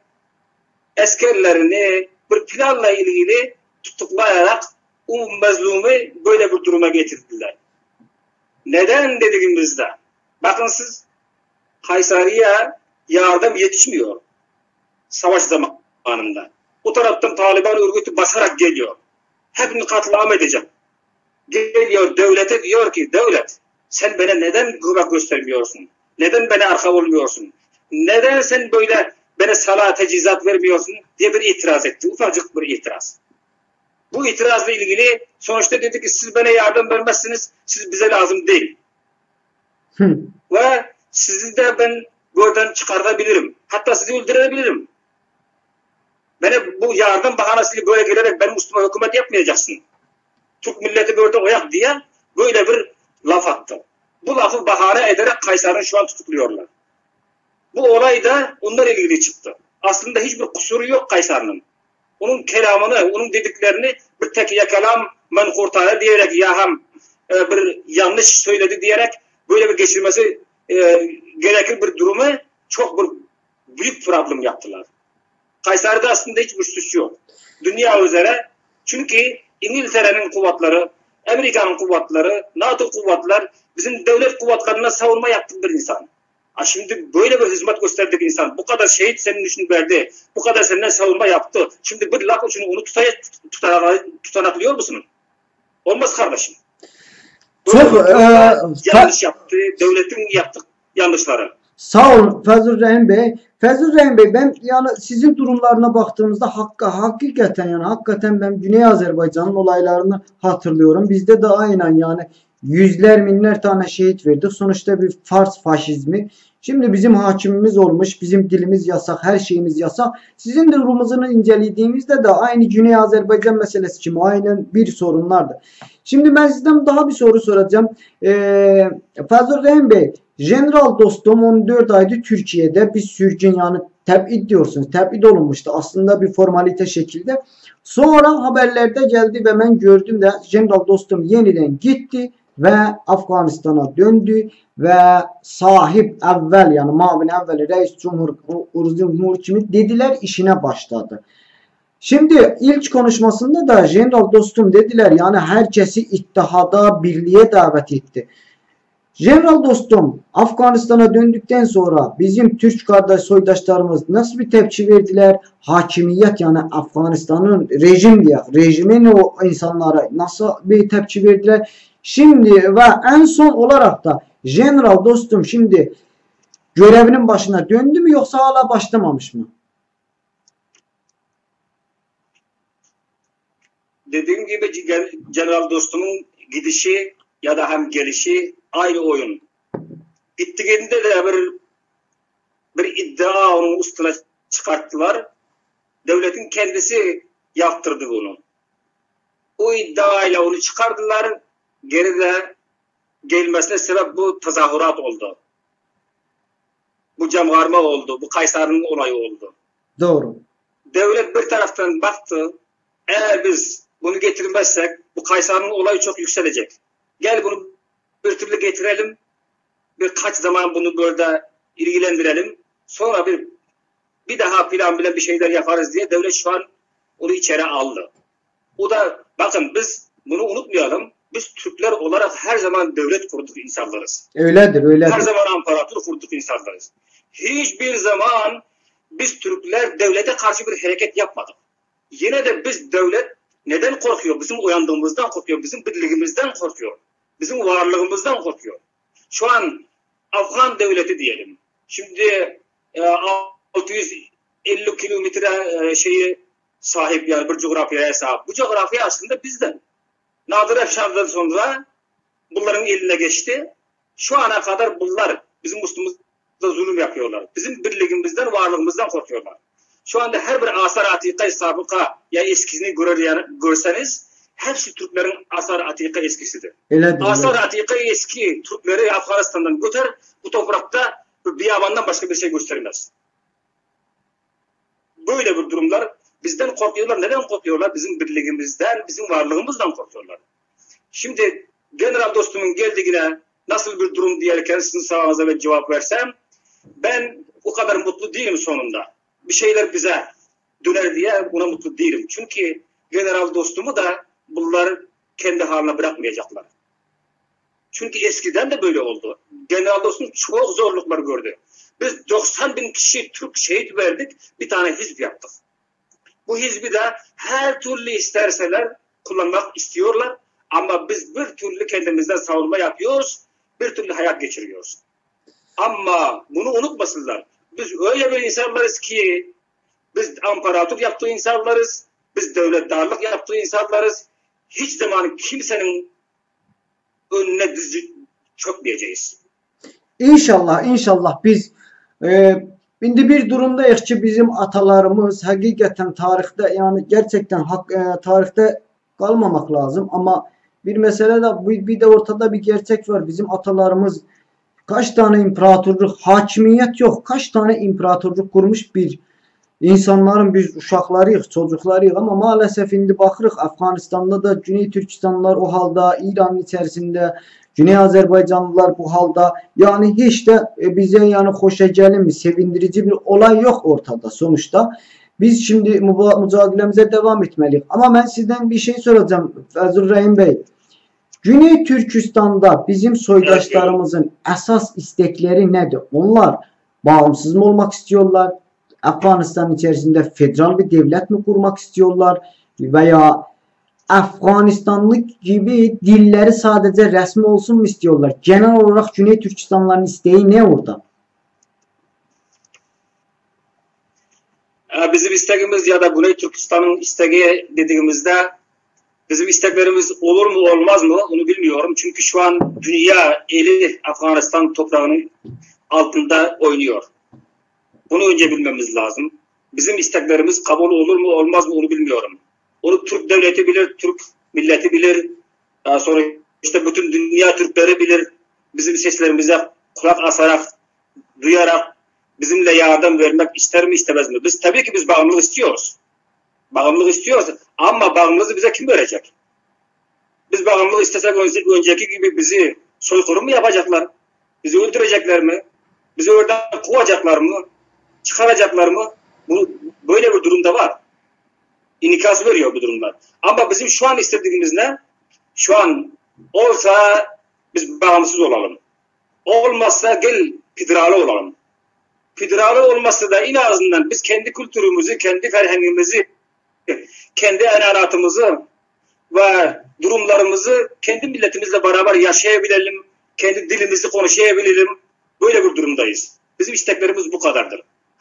askerlerini bir planla ilgili tutuklayarak o mazlumu böyle bir duruma getirdiler. Neden dediğimizde? Bakın siz Kayseri'ye yardım yetişmiyor. Savaş zamanında. O taraftan Taliban örgütü basarak geliyor. Hepini katliam edecek. Geliyor devlete diyor ki devlet sen bana neden kuvvet göstermiyorsun? Neden bana arka olmuyorsun? Neden sen böyle bana salah tecizat vermiyorsun diye bir itiraz etti. Ufacık bir itiraz. Bu itirazla ilgili sonuçta dedi ki siz bana yardım vermezsiniz, siz bize lazım değil. Ve sizi de ben buradan çıkartabilirim. Hatta sizi öldürebilirim. Bana bu yardım bahanesiyle böyle gelerek benim üstüme hükümet yapmayacaksın. Türk milleti böyle oyak diye böyle bir laf attı. Bu lafı bahane ederek Kayseri'ni şu an tutukluyorlar. Bu olay da onlarla ilgili çıktı. Aslında hiçbir kusuru yok Kayseri'nin. Onun kelamını, onun dediklerini bir tek yakalam men kurtarı diyerek ya hem bir yanlış söyledi diyerek böyle bir geçirmesi gerekir bir durumu çok bir büyük problem yaptılar. Kayseri'de aslında hiçbir suç yok. Dünya üzere çünkü İngiltere'nin kuvvetleri, Amerika'nın kuvvetleri, NATO kuvvetler bizim devlet kuvvetlerine savunma yaptık bir insan. Şimdi böyle bir hizmet gösterdik insan, bu kadar şehit senin için verdi, bu kadar senden savunma yaptı. Şimdi bir laf için onu tutanaklıyor musun? Olmaz kardeşim. Çok yanlış yaptı, devletin yaptık yanlışları. Sağ olun Fazıl Rəhim Bey. Fazıl Rəhim Bey, ben yani sizin durumlarına baktığımızda hakikaten ben Güney Azerbaycan'ın olaylarını hatırlıyorum. Bizde de aynen yani yüzler binler tane şehit verdik. Sonuçta bir Fars faşizmi. Şimdi bizim hakimimiz olmuş, bizim dilimiz yasak, her şeyimiz yasak. Sizin de durumunuzu incelediğimizde de aynı Güney Azerbaycan meselesi için aynen bir sorunlardı. Şimdi ben sizden daha bir soru soracağım. Fazıl Rəhim Bey, General dostum 14 aydır Türkiye'de bir sürgün, yani tebid diyorsunuz. Tebid olunmuştu aslında bir formalite şekilde. Sonra haberlerde geldi ve ben gördüm de General Dostum yeniden gitti ve Afganistan'a döndü ve sahip evvel yani mavin evveli reis cumhur kimi dediler işine başladı. Şimdi ilk konuşmasında da General Dostum dediler yani herkesi ittihada, birliğe davet etti. General Dostum Afganistan'a döndükten sonra bizim Türk kardeş soydaşlarımız nasıl bir tepki verdiler? Hakimiyet yani Afganistan'ın rejimin o insanlara nasıl bir tepki verdiler? Şimdi ve en son olarak da General Dostum şimdi görevinin başına döndü mü yoksa hala başlamamış mı? Dediğim gibi General Dostum'un gidişi ya da hem gelişi aynı oyun. Gittiğinde de bir iddia onun üstüne çıkarttılar. Devletin kendisi yaptırdı bunu. O iddiayla onu çıkardılar. Geride gelmesine sebep bu tezahürat oldu. Bu cemharma oldu. Bu Kayseri'nin olayı oldu. Doğru. Devlet bir taraftan baktı. Eğer biz bunu getirmezsek bu Kayseri'nin olayı çok yükselecek. Gel bunu bir türlü getirelim. Birkaç zaman bunu böyle ilgilendirelim. Sonra bir daha plan bile bir şeyler yaparız diye devlet şu an onu içeri aldı. O da bakın biz bunu unutmayalım. Biz Türkler olarak her zaman devlet kurduk insanlarız. Öyledir. Her zaman imparator kurduk insanlarız. Hiçbir zaman biz Türkler devlete karşı bir hareket yapmadık. Yine de biz devlet neden korkuyor? Bizim uyandığımızdan korkuyor. Bizim birliğimizden korkuyor. Bizim varlığımızdan korkuyor. Şu an Afgan devleti diyelim. Şimdi 650 kilometre şeyi sahip yani bir coğrafyaya sahip. Bu coğrafya aslında bizden. Nadir Efşan'dan sonra bunların eline geçti. Şu ana kadar bunlar bizim üstümüzde zulüm yapıyorlar. Bizim birliğimizden, varlığımızdan korkuyorlar. Şu anda her bir asar atika sabıka ya eskisini görseniz hepsi Türklerin asar atika eskisidir. Asar atika eski Türkleri Afganistan'dan götür, bu toprakta bir yabandan başka bir şey göstermez. Böyle bir durumlar bizden korkuyorlar. Neden korkuyorlar? Bizim birliğimizden, bizim varlığımızdan korkuyorlar. Şimdi General Dostum'un geldiğine nasıl bir durum diyerken sizin sağınıza ve cevap versem ben o kadar mutlu değilim sonunda. Bir şeyler bize döner diye buna mutlu değilim. Çünkü General Dostum'u da bunlar kendi haline bırakmayacaklar. Çünkü eskiden de böyle oldu. General Dostum çok zorluklar gördü. Biz 90.000 kişi Türk şehit verdik, bir tane hizb yaptık. Bu hizbi de her türlü isterseler kullanmak istiyorlar. Ama biz bir türlü kendimizden savunma yapıyoruz, bir türlü hayat geçiriyoruz. Ama bunu unutmasınlar. Biz öyle bir insanlarız ki, biz imparator yaptığı insanlarız, biz devletdarlık yaptığı insanlarız. Hiç zaman kimsenin önüne dizi çökmeyeceğiz. İnşallah biz şimdi bir durumdayız ki bizim atalarımız hakikaten tarihte yani gerçekten tarihte kalmamak lazım ama bir mesele de bir de ortada bir gerçek var. Bizim atalarımız kaç tane imparatorluk, hakimiyet yok. Kaç tane imparatorluk kurmuş bir insanların biz uşaqlarıyıq, çocuklarıyıq ama maalesef şimdi baxırıq Afganistan'da da Güney Türkistanlılar o halda, İran'ın içerisinde Güney Azerbaycanlılar bu halda. Yani hiç de bize yani hoşa gelin sevindirici bir olay yok ortada sonuçta. Biz şimdi mücadelemize devam etmeliyiz. Ama ben sizden bir şey soracağım Fazlurrahim Bey. Güney Türkistan'da bizim soydaşlarımızın esas istekleri nedir? Onlar bağımsız mı olmak istiyorlar? Afganistan içerisinde federal bir devlet mi kurmak istiyorlar? Veya Afganistanlık gibi dilleri sadece resmi olsun mu istiyorlar? Genel olarak Güney Türkistanlıların isteği ne orada? Bizim isteğimiz ya da Güney Türkistan'ın isteği dediğimizde bizim isteklerimiz olur mu olmaz mı onu bilmiyorum. Çünkü şu an dünya eli Afganistan toprağının altında oynuyor. Bunu önce bilmemiz lazım. Bizim isteklerimiz kabul olur mu olmaz mı onu bilmiyorum. Onu Türk devleti bilir, Türk milleti bilir. Daha sonra işte bütün dünya Türkleri bilir. Bizim seslerimize kulak asarak, duyarak bizimle yardım vermek ister mi istemez mi? Biz tabii ki biz bağımlılık istiyoruz. Bağımlılık istiyoruz ama bağımlılığı bize kim verecek? Biz bağımlılık istesek önceki gibi bizi soykırım mı yapacaklar? Bizi öldürecekler mi? Bizi oradan kovacaklar mı? Çıkaracaklar mı? Böyle bir durumda var. İnikas veriyor bu durumlar. Ama bizim şu an istediğimiz ne? Şu an olsa biz bağımsız olalım. Olmazsa gel federalı olalım. Federalı olmazsa da en azından biz kendi kültürümüzü, kendi ferhengimizi, kendi enanatımızı ve durumlarımızı kendi milletimizle beraber yaşayabilelim, kendi dilimizi konuşabilelim. Böyle bir durumdayız. Bizim isteklerimiz bu kadardır.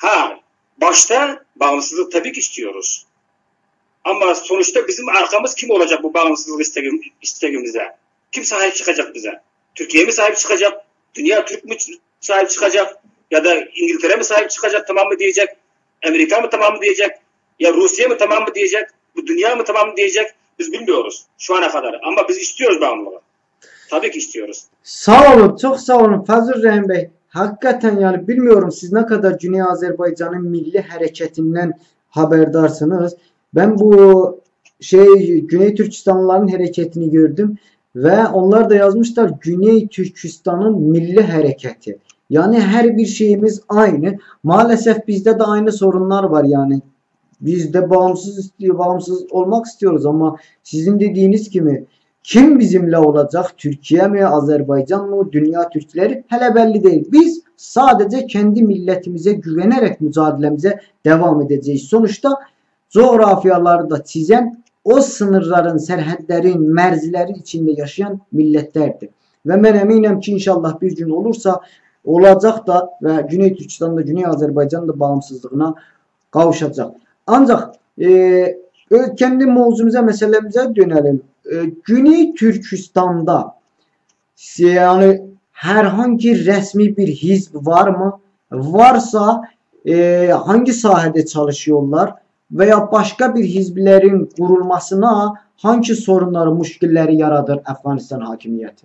Başta bağımsızlık tabii ki istiyoruz. Ama sonuçta bizim arkamız kim olacak bu bağımsızlık istekimize? Kim sahip çıkacak bize? Türkiye mi sahip çıkacak? Dünya Türk mü sahip çıkacak? Ya da İngiltere mi sahip çıkacak, tamam mı diyecek? Amerika mı tamam mı diyecek? Ya Rusya mı tamam mı diyecek? Bu dünya mı tamam mı diyecek? Biz bilmiyoruz şu ana kadar. Ama biz istiyoruz bağımlılığı. Tabii ki istiyoruz. Sağ olun, çok sağ olun Fazıl Rəhim Bey. Hakikaten yani bilmiyorum siz ne kadar Güney Azerbaycan'ın milli hareketinden haberdarsınız. Ben bu Güney Türkistanlıların hareketini gördüm ve onlar da yazmışlar Güney Türkistan'ın milli hareketi. Yani her bir şeyimiz aynı. Maalesef bizde de aynı sorunlar var yani. Biz de bağımsız olmak istiyoruz ama sizin dediğiniz gibi kim bizimle olacak? Türkiye mi, Azerbaycan mı, dünya Türkleri? Hele belli değil. Biz sadece kendi milletimize güvenerek mücadelemize devam edeceğiz. Sonuçta coğrafyaları da çizen o sınırların, sərhədlərin, mərzilərin içinde yaşayan milletlerdir. Ve ben eminim ki inşallah bir gün olursa olacak da ve Güney Türkistan'da, Güney Azerbaycan'da bağımsızlığına kavuşacak. Ancak kendi mevzumuza, meselemize dönelim. Güney Türkistan'da yani herhangi resmi bir hizb var mı? Varsa hangi sahede çalışıyorlar? Veya başka bir hizblerin kurulmasına hangi sorunları, müşkilleri yaradır Afganistan hakimiyeti?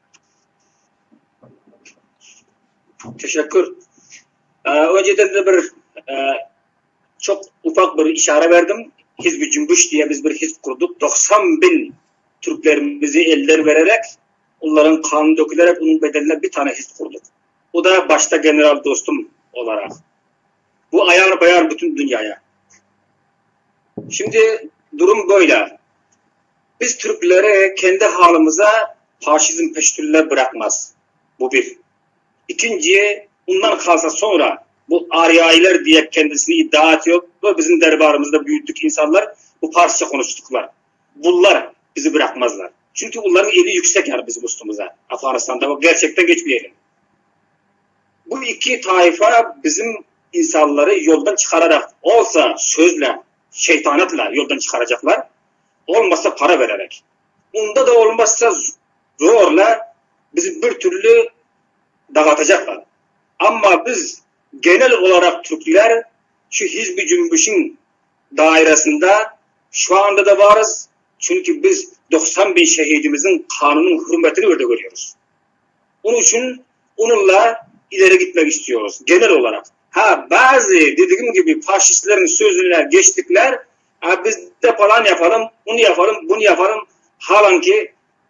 Teşekkür. Önceden de bir çok ufak bir işare verdim. Hizb-i Cümbüş diye biz bir hizb kurduk. 90 bin Türklerimizi eller vererek, onların kanı dökülerek onun bedeline bir tane hizb kurduk. O da başta General Dostum olarak. Bu ayar bayar bütün dünyaya. Şimdi durum böyle. Biz Türklere kendi halimize faşizm peştüller bırakmaz. Bu bir. İkinciye, ondan kalsa sonra bu Aryayiler diye kendisini iddia ediyor ve bizim derbarımızda büyüttük insanlar bu Farsça konuştuklar. Bunlar bizi bırakmazlar. Çünkü onların eli yüksek yani bizim üstümüze. Afganistan'da o gerçekten geçmeyelim. Bu iki taifa bizim insanları yoldan çıkararak olsa sözle, şeytanatla yoldan çıkaracaklar. Olmazsa para vererek. Onda da olmazsa zorla bizi bir türlü dağıtacaklar. Ama biz genel olarak Türkler şu Hizb-i Cümbüş'ün dairesinde şu anda da varız. Çünkü biz 90 bin şehidimizin kanunun hürmetini orada görüyoruz. Onun için onunla ileri gitmek istiyoruz genel olarak. Bazı dediğim gibi faşistlerin sözüne geçtikler. Biz de falan yapalım, bunu yapalım, bunu yapalım. Halanki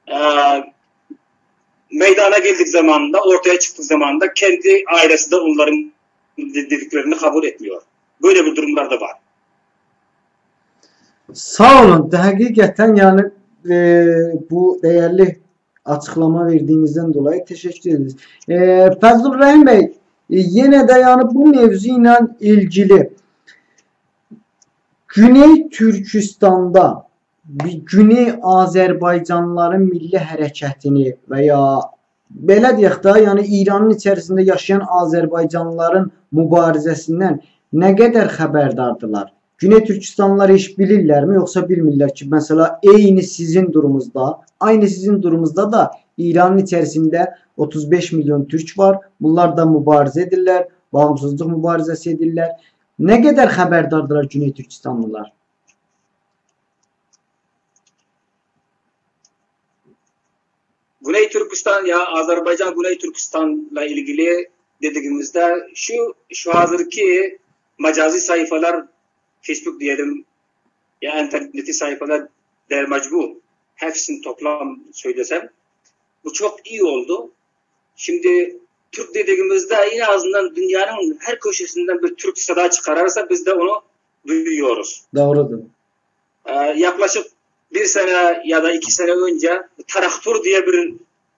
meydana geldik zamanında, ortaya çıktık zamanında kendi ailesi de onların dediklerini kabul etmiyor. Böyle bir durumlar da var. Sağ olun. Hakikaten yani bu değerli açıklama verdiğinizden dolayı teşekkür ederiz. Fazıl Rəhim Bey, yine de yani bu mevzuyla ilgili Güney Türkistan'da bir Güney Azerbaycanlıların milli hareketini veya belə deyək də, yani İranın içerisinde yaşayan Azerbaycanlıların mübarizəsindən ne kadar xəbərdardılar? Güney Türkistanlılar hiç bilirler mi yoksa bilmirlər ki, mesela aynı sizin durumumuzda da İranın içerisinde 35 milyon Türk var. Bunlar da mübarizə edirlər, bağımsızlıq mübarizəsi edirlər. Ne kadar xəbərdardılar Güney Türkistanlılar? Güney Türkistan ya Azerbaycan Güney Türkistan'la ilgili dediğimizde şu hazırki macazi sayfalar, Facebook diyelim ya interneti sayfalar dermacbu hepsini toplam söylesem bu çok iyi oldu. Şimdi Türk dediğimizde en azından dünyanın her köşesinden bir Türk sada çıkarırsa biz de onu duyuyoruz. Doğrudur. Yaklaşık 1 sene ya da 2 sene önce Taraktur diye bir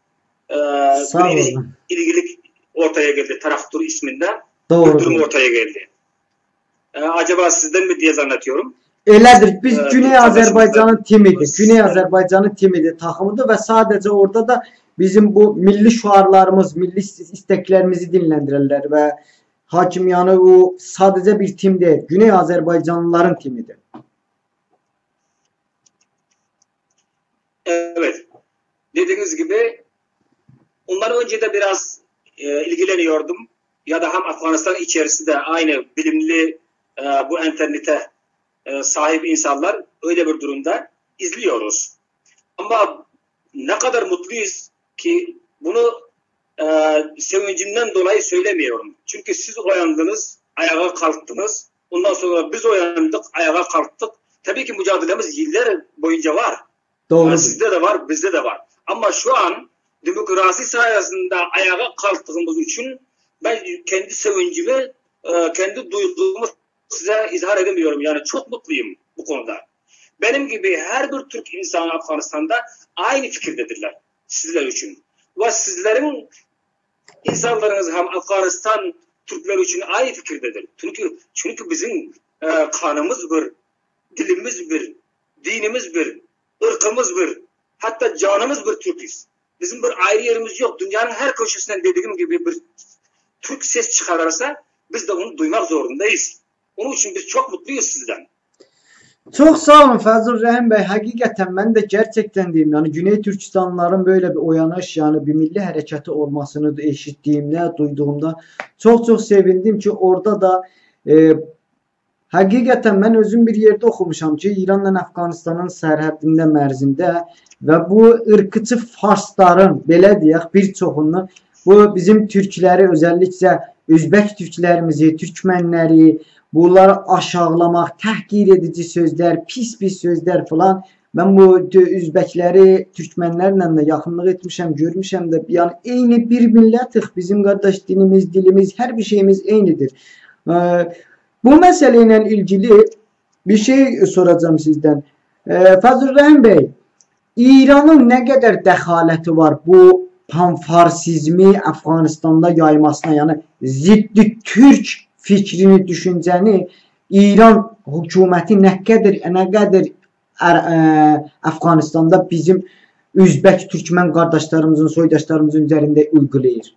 ilgilik ortaya geldi. Taraktur isminde bir durum ortaya geldi. Acaba sizden mi diye zannediyorum. Elədir. Biz Güney Azərbaycanın timidir. Güney Azərbaycanın timidir, takımıdır ve sadece orada da bizim bu milli şuarlarımız, milli isteklerimizi dinlendirirler ve hakimiyanı o sadece bir tim değil. Güney Azerbaycanlıların timidir. Evet. Dediğiniz gibi ondan önce de biraz ilgileniyordum. Ya da hem Afganistan içerisinde aynı bilimli bu internete sahip insanlar öyle bir durumda izliyoruz. Ama ne kadar mutluyuz ki bunu sevincimden dolayı söylemiyorum. Çünkü siz uyandınız, ayağa kalktınız. Ondan sonra biz uyandık, ayağa kalktık. Tabii ki mücadelemiz yıllar boyunca var. Doğru. Sizde de var, bizde de var. Ama şu an demokrasi sayesinde ayağa kalktığımız için ben kendi sevincimi, kendi duygumu size izhar edemiyorum. Yani çok mutluyum bu konuda. Benim gibi her bir Türk insanı Afganistan'da aynı fikirdedirler sizler için. Ve sizlerin insanlarınız hem Afganistan Türkler için aynı fikirdedir. Çünkü bizim kanımız bir, dilimiz bir, dinimiz bir, ırkımız bir, hatta canımız bir Türk'üz. Bizim bir ayrı yerimiz yok. Dünyanın her köşesinden dediğim gibi bir Türk ses çıkarırsa biz de onu duymak zorundayız. Onun için biz çok mutluyuz sizden. Çok sağ olun Fazıl Rəhim Bey. Hakikaten ben de gerçekten diyeyim yani Güney Türkistanlıların böyle bir uyanış yani bir milli hareketi olmasını eşittiğimde, duyduğumda çok sevindim ki orada da hakikaten ben özüm bir yerde okumuşam ki İranla Afganistanın sərhədində mərzində ve bu ırkçı farsların belə deyək bir çoxunu bu bizim Türkləri özellikle Özbek Türklərimizi, Türkmenləri bunları aşağılamaq, təhqir edici sözler, pis sözler falan. Ben bu Özbekləri Türkmenlərlə de yaxınlıq etmişəm, görmüşəm de yani eyni bir millətik. Bizim qardaş dinimiz, dilimiz, her bir şeyimiz eynidir. Bu meseleyle ilgili bir şey soracağım sizden. Fazıl Rəhim Bey, İranın ne kadar dəxaləti var bu panfarsizmi Afganistan'da yaymasına, yani ziddi Türk fikrini, düşüncəni İran hükümeti ne kadar Afganistan'da bizim Özbek, Türkmen kardeşlerimizin, soydaşlarımızın üzerinde uygulayır?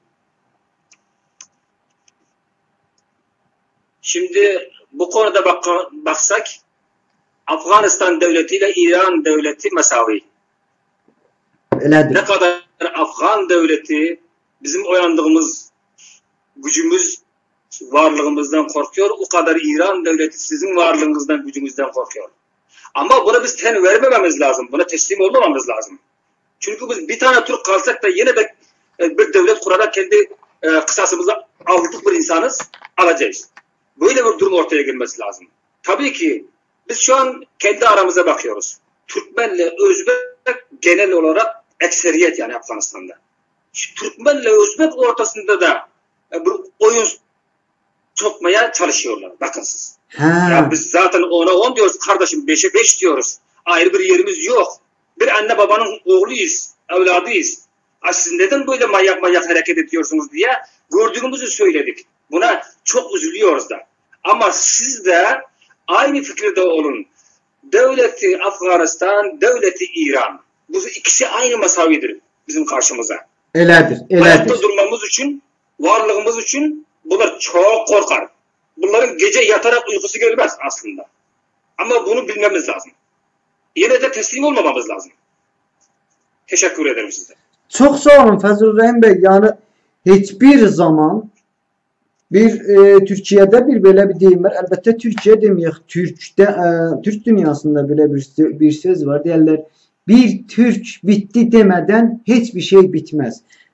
Şimdi bu konuda baksak Afganistan devleti ile İran devleti mesavi. Öyledir. Ne kadar Afgan devleti bizim uyandığımız gücümüz, varlığımızdan korkuyor, o kadar İran devleti sizin varlığınızdan, gücünüzden korkuyor. Ama buna biz ten vermememiz lazım, buna teslim olmamamız lazım. Çünkü biz bir tane Türk kalsak da yine de bir devlet kurarak kendi kısasımızı aldık bir insanız, alacağız. Böyle bir durum ortaya gelmesi lazım. Tabii ki biz şu an kendi aramıza bakıyoruz. Türkmenle Özbek genel olarak ekseriyet yani Afganistan'da. Türkmenle Özbek ortasında da bir oyun sokmaya çalışıyorlar. Bakın siz. Ya biz zaten 10'a 10 diyoruz kardeşim, 5'e 5 diyoruz. Ayrı bir yerimiz yok. Bir anne babanın oğluyuz, evladıyız. Siz neden böyle manyak hareket ediyorsunuz diye gördüğümüzü söyledik. Buna çok üzülüyoruz da. Ama siz de aynı fikirde olun. Devleti Afganistan, devleti İran. Bu ikisi aynı mesavidir bizim karşımıza. Öyledir. Hayatta durmamız için, varlığımız için bunlar çok korkar. Bunların gece yatarak uykusu gelmez aslında. Ama bunu bilmemiz lazım. Yine de teslim olmamamız lazım. Teşekkür ederim size. Çok sağ olun Fazıl Rəhim Bey. Yani hiçbir zaman Türkiye'de böyle bir deyim var. Elbette Türkiye demeyək. Türk dünyasında böyle bir söz var. Derler bir Türk bitti demeden hiçbir şey bitmez.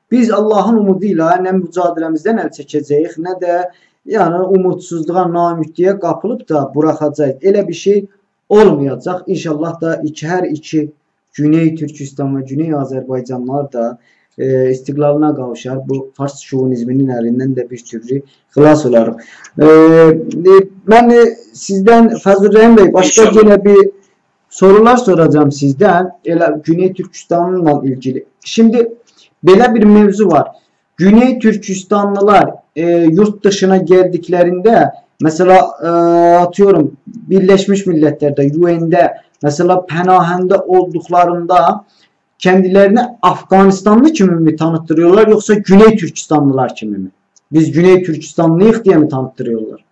Biz Allahın umudu ilə nə mücadiləmizdən əl çəkəcəyik, nə də yəni umudsuzluğa, naümidliyə qapılıb da buraxacağıq. Elə bir şey olmayacaq. İnşallah da hər iki Güney Türkistan və Güney Azərbaycanlar da istiqlalına qavuşar. Bu fars şovinizminin əlindən də bir türlü xilas olarıq. Mən sizdən Fəzlurrahim bəy, başqa yenə bir sorular soracağım sizdən. Elə Güney Türkistanla ilgili. Şimdi belə bir mevzu var. Güney Türkistanlılar yurt dışına geldiklerinde mesela atıyorum Birleşmiş Milletler'de, UN'de mesela pənahəndə olduklarında kendilerini Afganistanlı kimi mi tanıttırıyorlar yoksa Güney Türkistanlılar kimi mi? Biz Güney Türkistanlıyıq diye mi tanıttırıyorlar?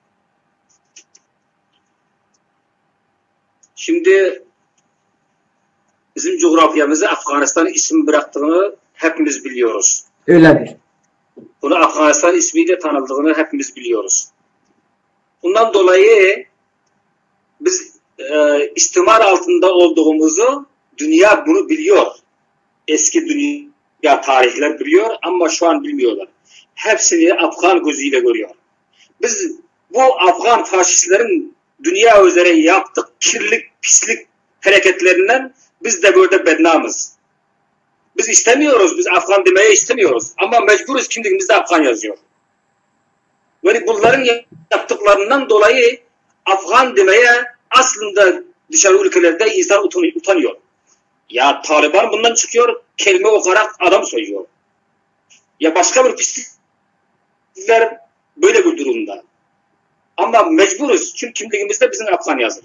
Şimdi bizim coğrafyamızda Afganistan'ın isim bıraktığını hepimiz biliyoruz. Öyledir. Bunu Afganistan ismiyle tanıldığını hepimiz biliyoruz. Bundan dolayı biz istimar altında olduğumuzu dünya bunu biliyor. Eski dünya tarihler biliyor ama şu an bilmiyorlar. Hepsini Afgan gözüyle görüyor. Biz bu Afgan faşistlerin dünya üzere yaptık kirlilik, pislik hareketlerinden biz de böyle bednamız. Biz istemiyoruz, biz Afgan demeye istemiyoruz. Ama mecburuz, kimliğimizde Afgan yazıyor. Ve bunların yaptıklarından dolayı Afgan demeye aslında dışarı ülkelerde insan utanıyor. Ya Taliban bundan çıkıyor, kelime okuyarak adam soyuyor. Ya başka bir pislikler böyle bir durumda. Ama mecburuz, çünkü kimliğimizde bizim Afgan yazılı.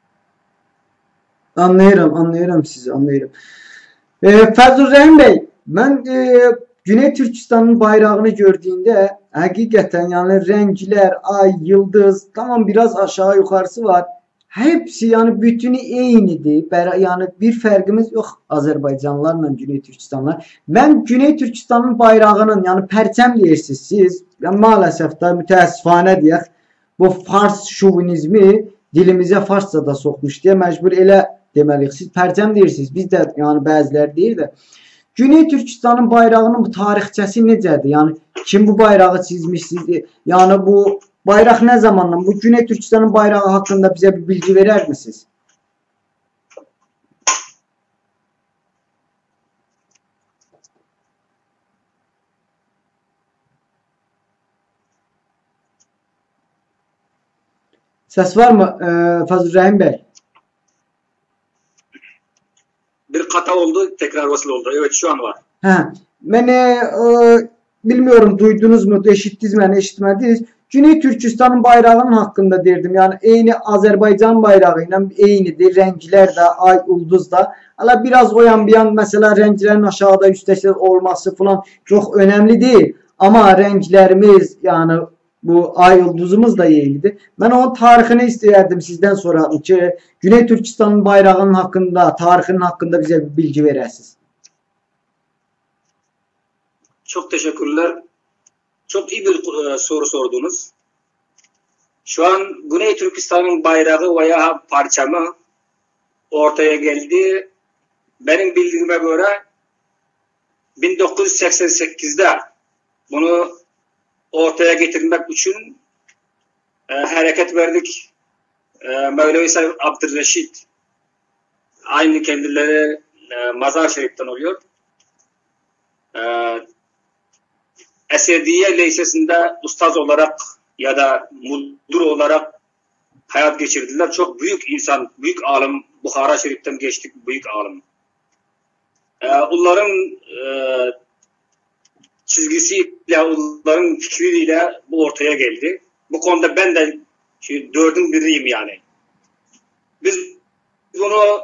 Anlıyorum sizi, anlıyorum. Fəzlurrahim bəy, mən Güney Türkistanın bayrağını gördüğümde hakikaten yani renkler, ay, yıldız, tamam biraz aşağı yukarısı var. Hepsi yani bütünü eynidir. Yani bir fərqimiz yok Azerbaycanlılarla Güney Türkistanlar. Ben Güney Türkistanın bayrağının yani perçem deyirsiniz siz. Yani maalesef de müteessifane diyək. Bu fars şovinizmi dilimize Farsça da sokmuş diye mecbur elə deməliyik. Siz perçem deyirsiniz. Biz de yani bəziləri deyir de. Güney Türkistanın bayrağının bu tarixçəsi necədir? Yani kim bu bayrağı çizmiş sizi? Yani bu bayraq ne zamandan? Bu Güney Türkistanın bayrağı hakkında bize bir bilgi verer misiniz? Ses var mı Fəzlurrahim bəy? Bir kata oldu, tekrar vasıl oldu. Evet, şu an var. Ben bilmiyorum, duydunuz mu, eşittiniz mi, eşitmediniz. Güney Türkistan'ın bayrağının hakkında derdim. Yani eyni Azerbaycan bayrağıyla eynidir. Renkler de, ay, ulduz da. Hala biraz o yan bir yan mesela renklerin aşağıda üstte olması falan çok önemli değil. Ama renklerimiz yani bu ay yıldızımız da eynidir. Ben onun tarihini isteyerdim sizden sonra ki Güney Türkistan'ın bayrağının hakkında, tarihinin hakkında bize bir bilgi verersiniz. Çok teşekkürler. Çok iyi bir soru sordunuz. Şu an Güney Türkistan'ın bayrağı veya parçamı ortaya geldi. Benim bildiğime göre 1988'de bunu ortaya getirmek için hareket verdik. Mevlevi Said Abdülreşit, aynı kendileri Mazar Şerif'ten oluyor. Esediye Lisesi'nde ustaz olarak ya da müdür olarak hayat geçirdiler. Çok büyük insan, büyük alim, Bukhara Şerif'ten geçtik, büyük alim. Onların çizgisiyle, onların fikriyle bu ortaya geldi. Bu konuda ben de dördün biriyim yani. Biz bunu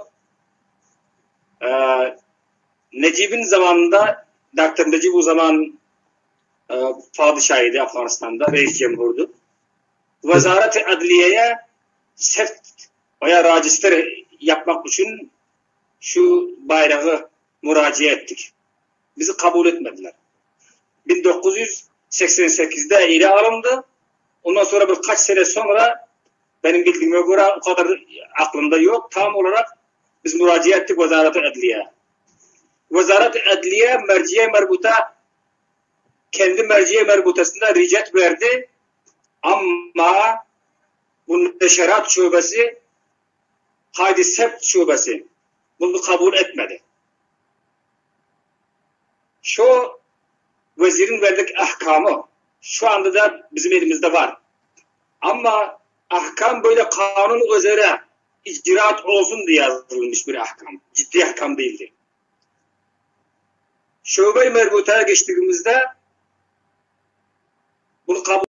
Necip'in zamanında, Dr. Necip o zaman padişahıydı Afganistan'da, reis cumhurdu. Vazaret-i Adliye'ye sert veya racistler yapmak için şu bayrağı müracaat ettik. Bizi kabul etmediler. 1988'de ele alındı. Ondan sonra birkaç sene sonra benim bildiğime göre o kadar aklımda yok. Tam olarak biz müracaat ettik Vazaret-i Adliye'ye. Vezaret Adliye merciye merbuta kendi merciye merbutasında ricet verdi. Ama bu neşerat şubesi, Haydi Sebt şubesi bunu kabul etmedi. Şu vezirin verdiği ahkamı şu anda da bizim elimizde var. Ama ahkam böyle kanun üzere icraat olsun diye yazılmış bir ahkam. Ciddi ahkam değildi. Şube-i merbutaya geçtiğimizde bunu kabul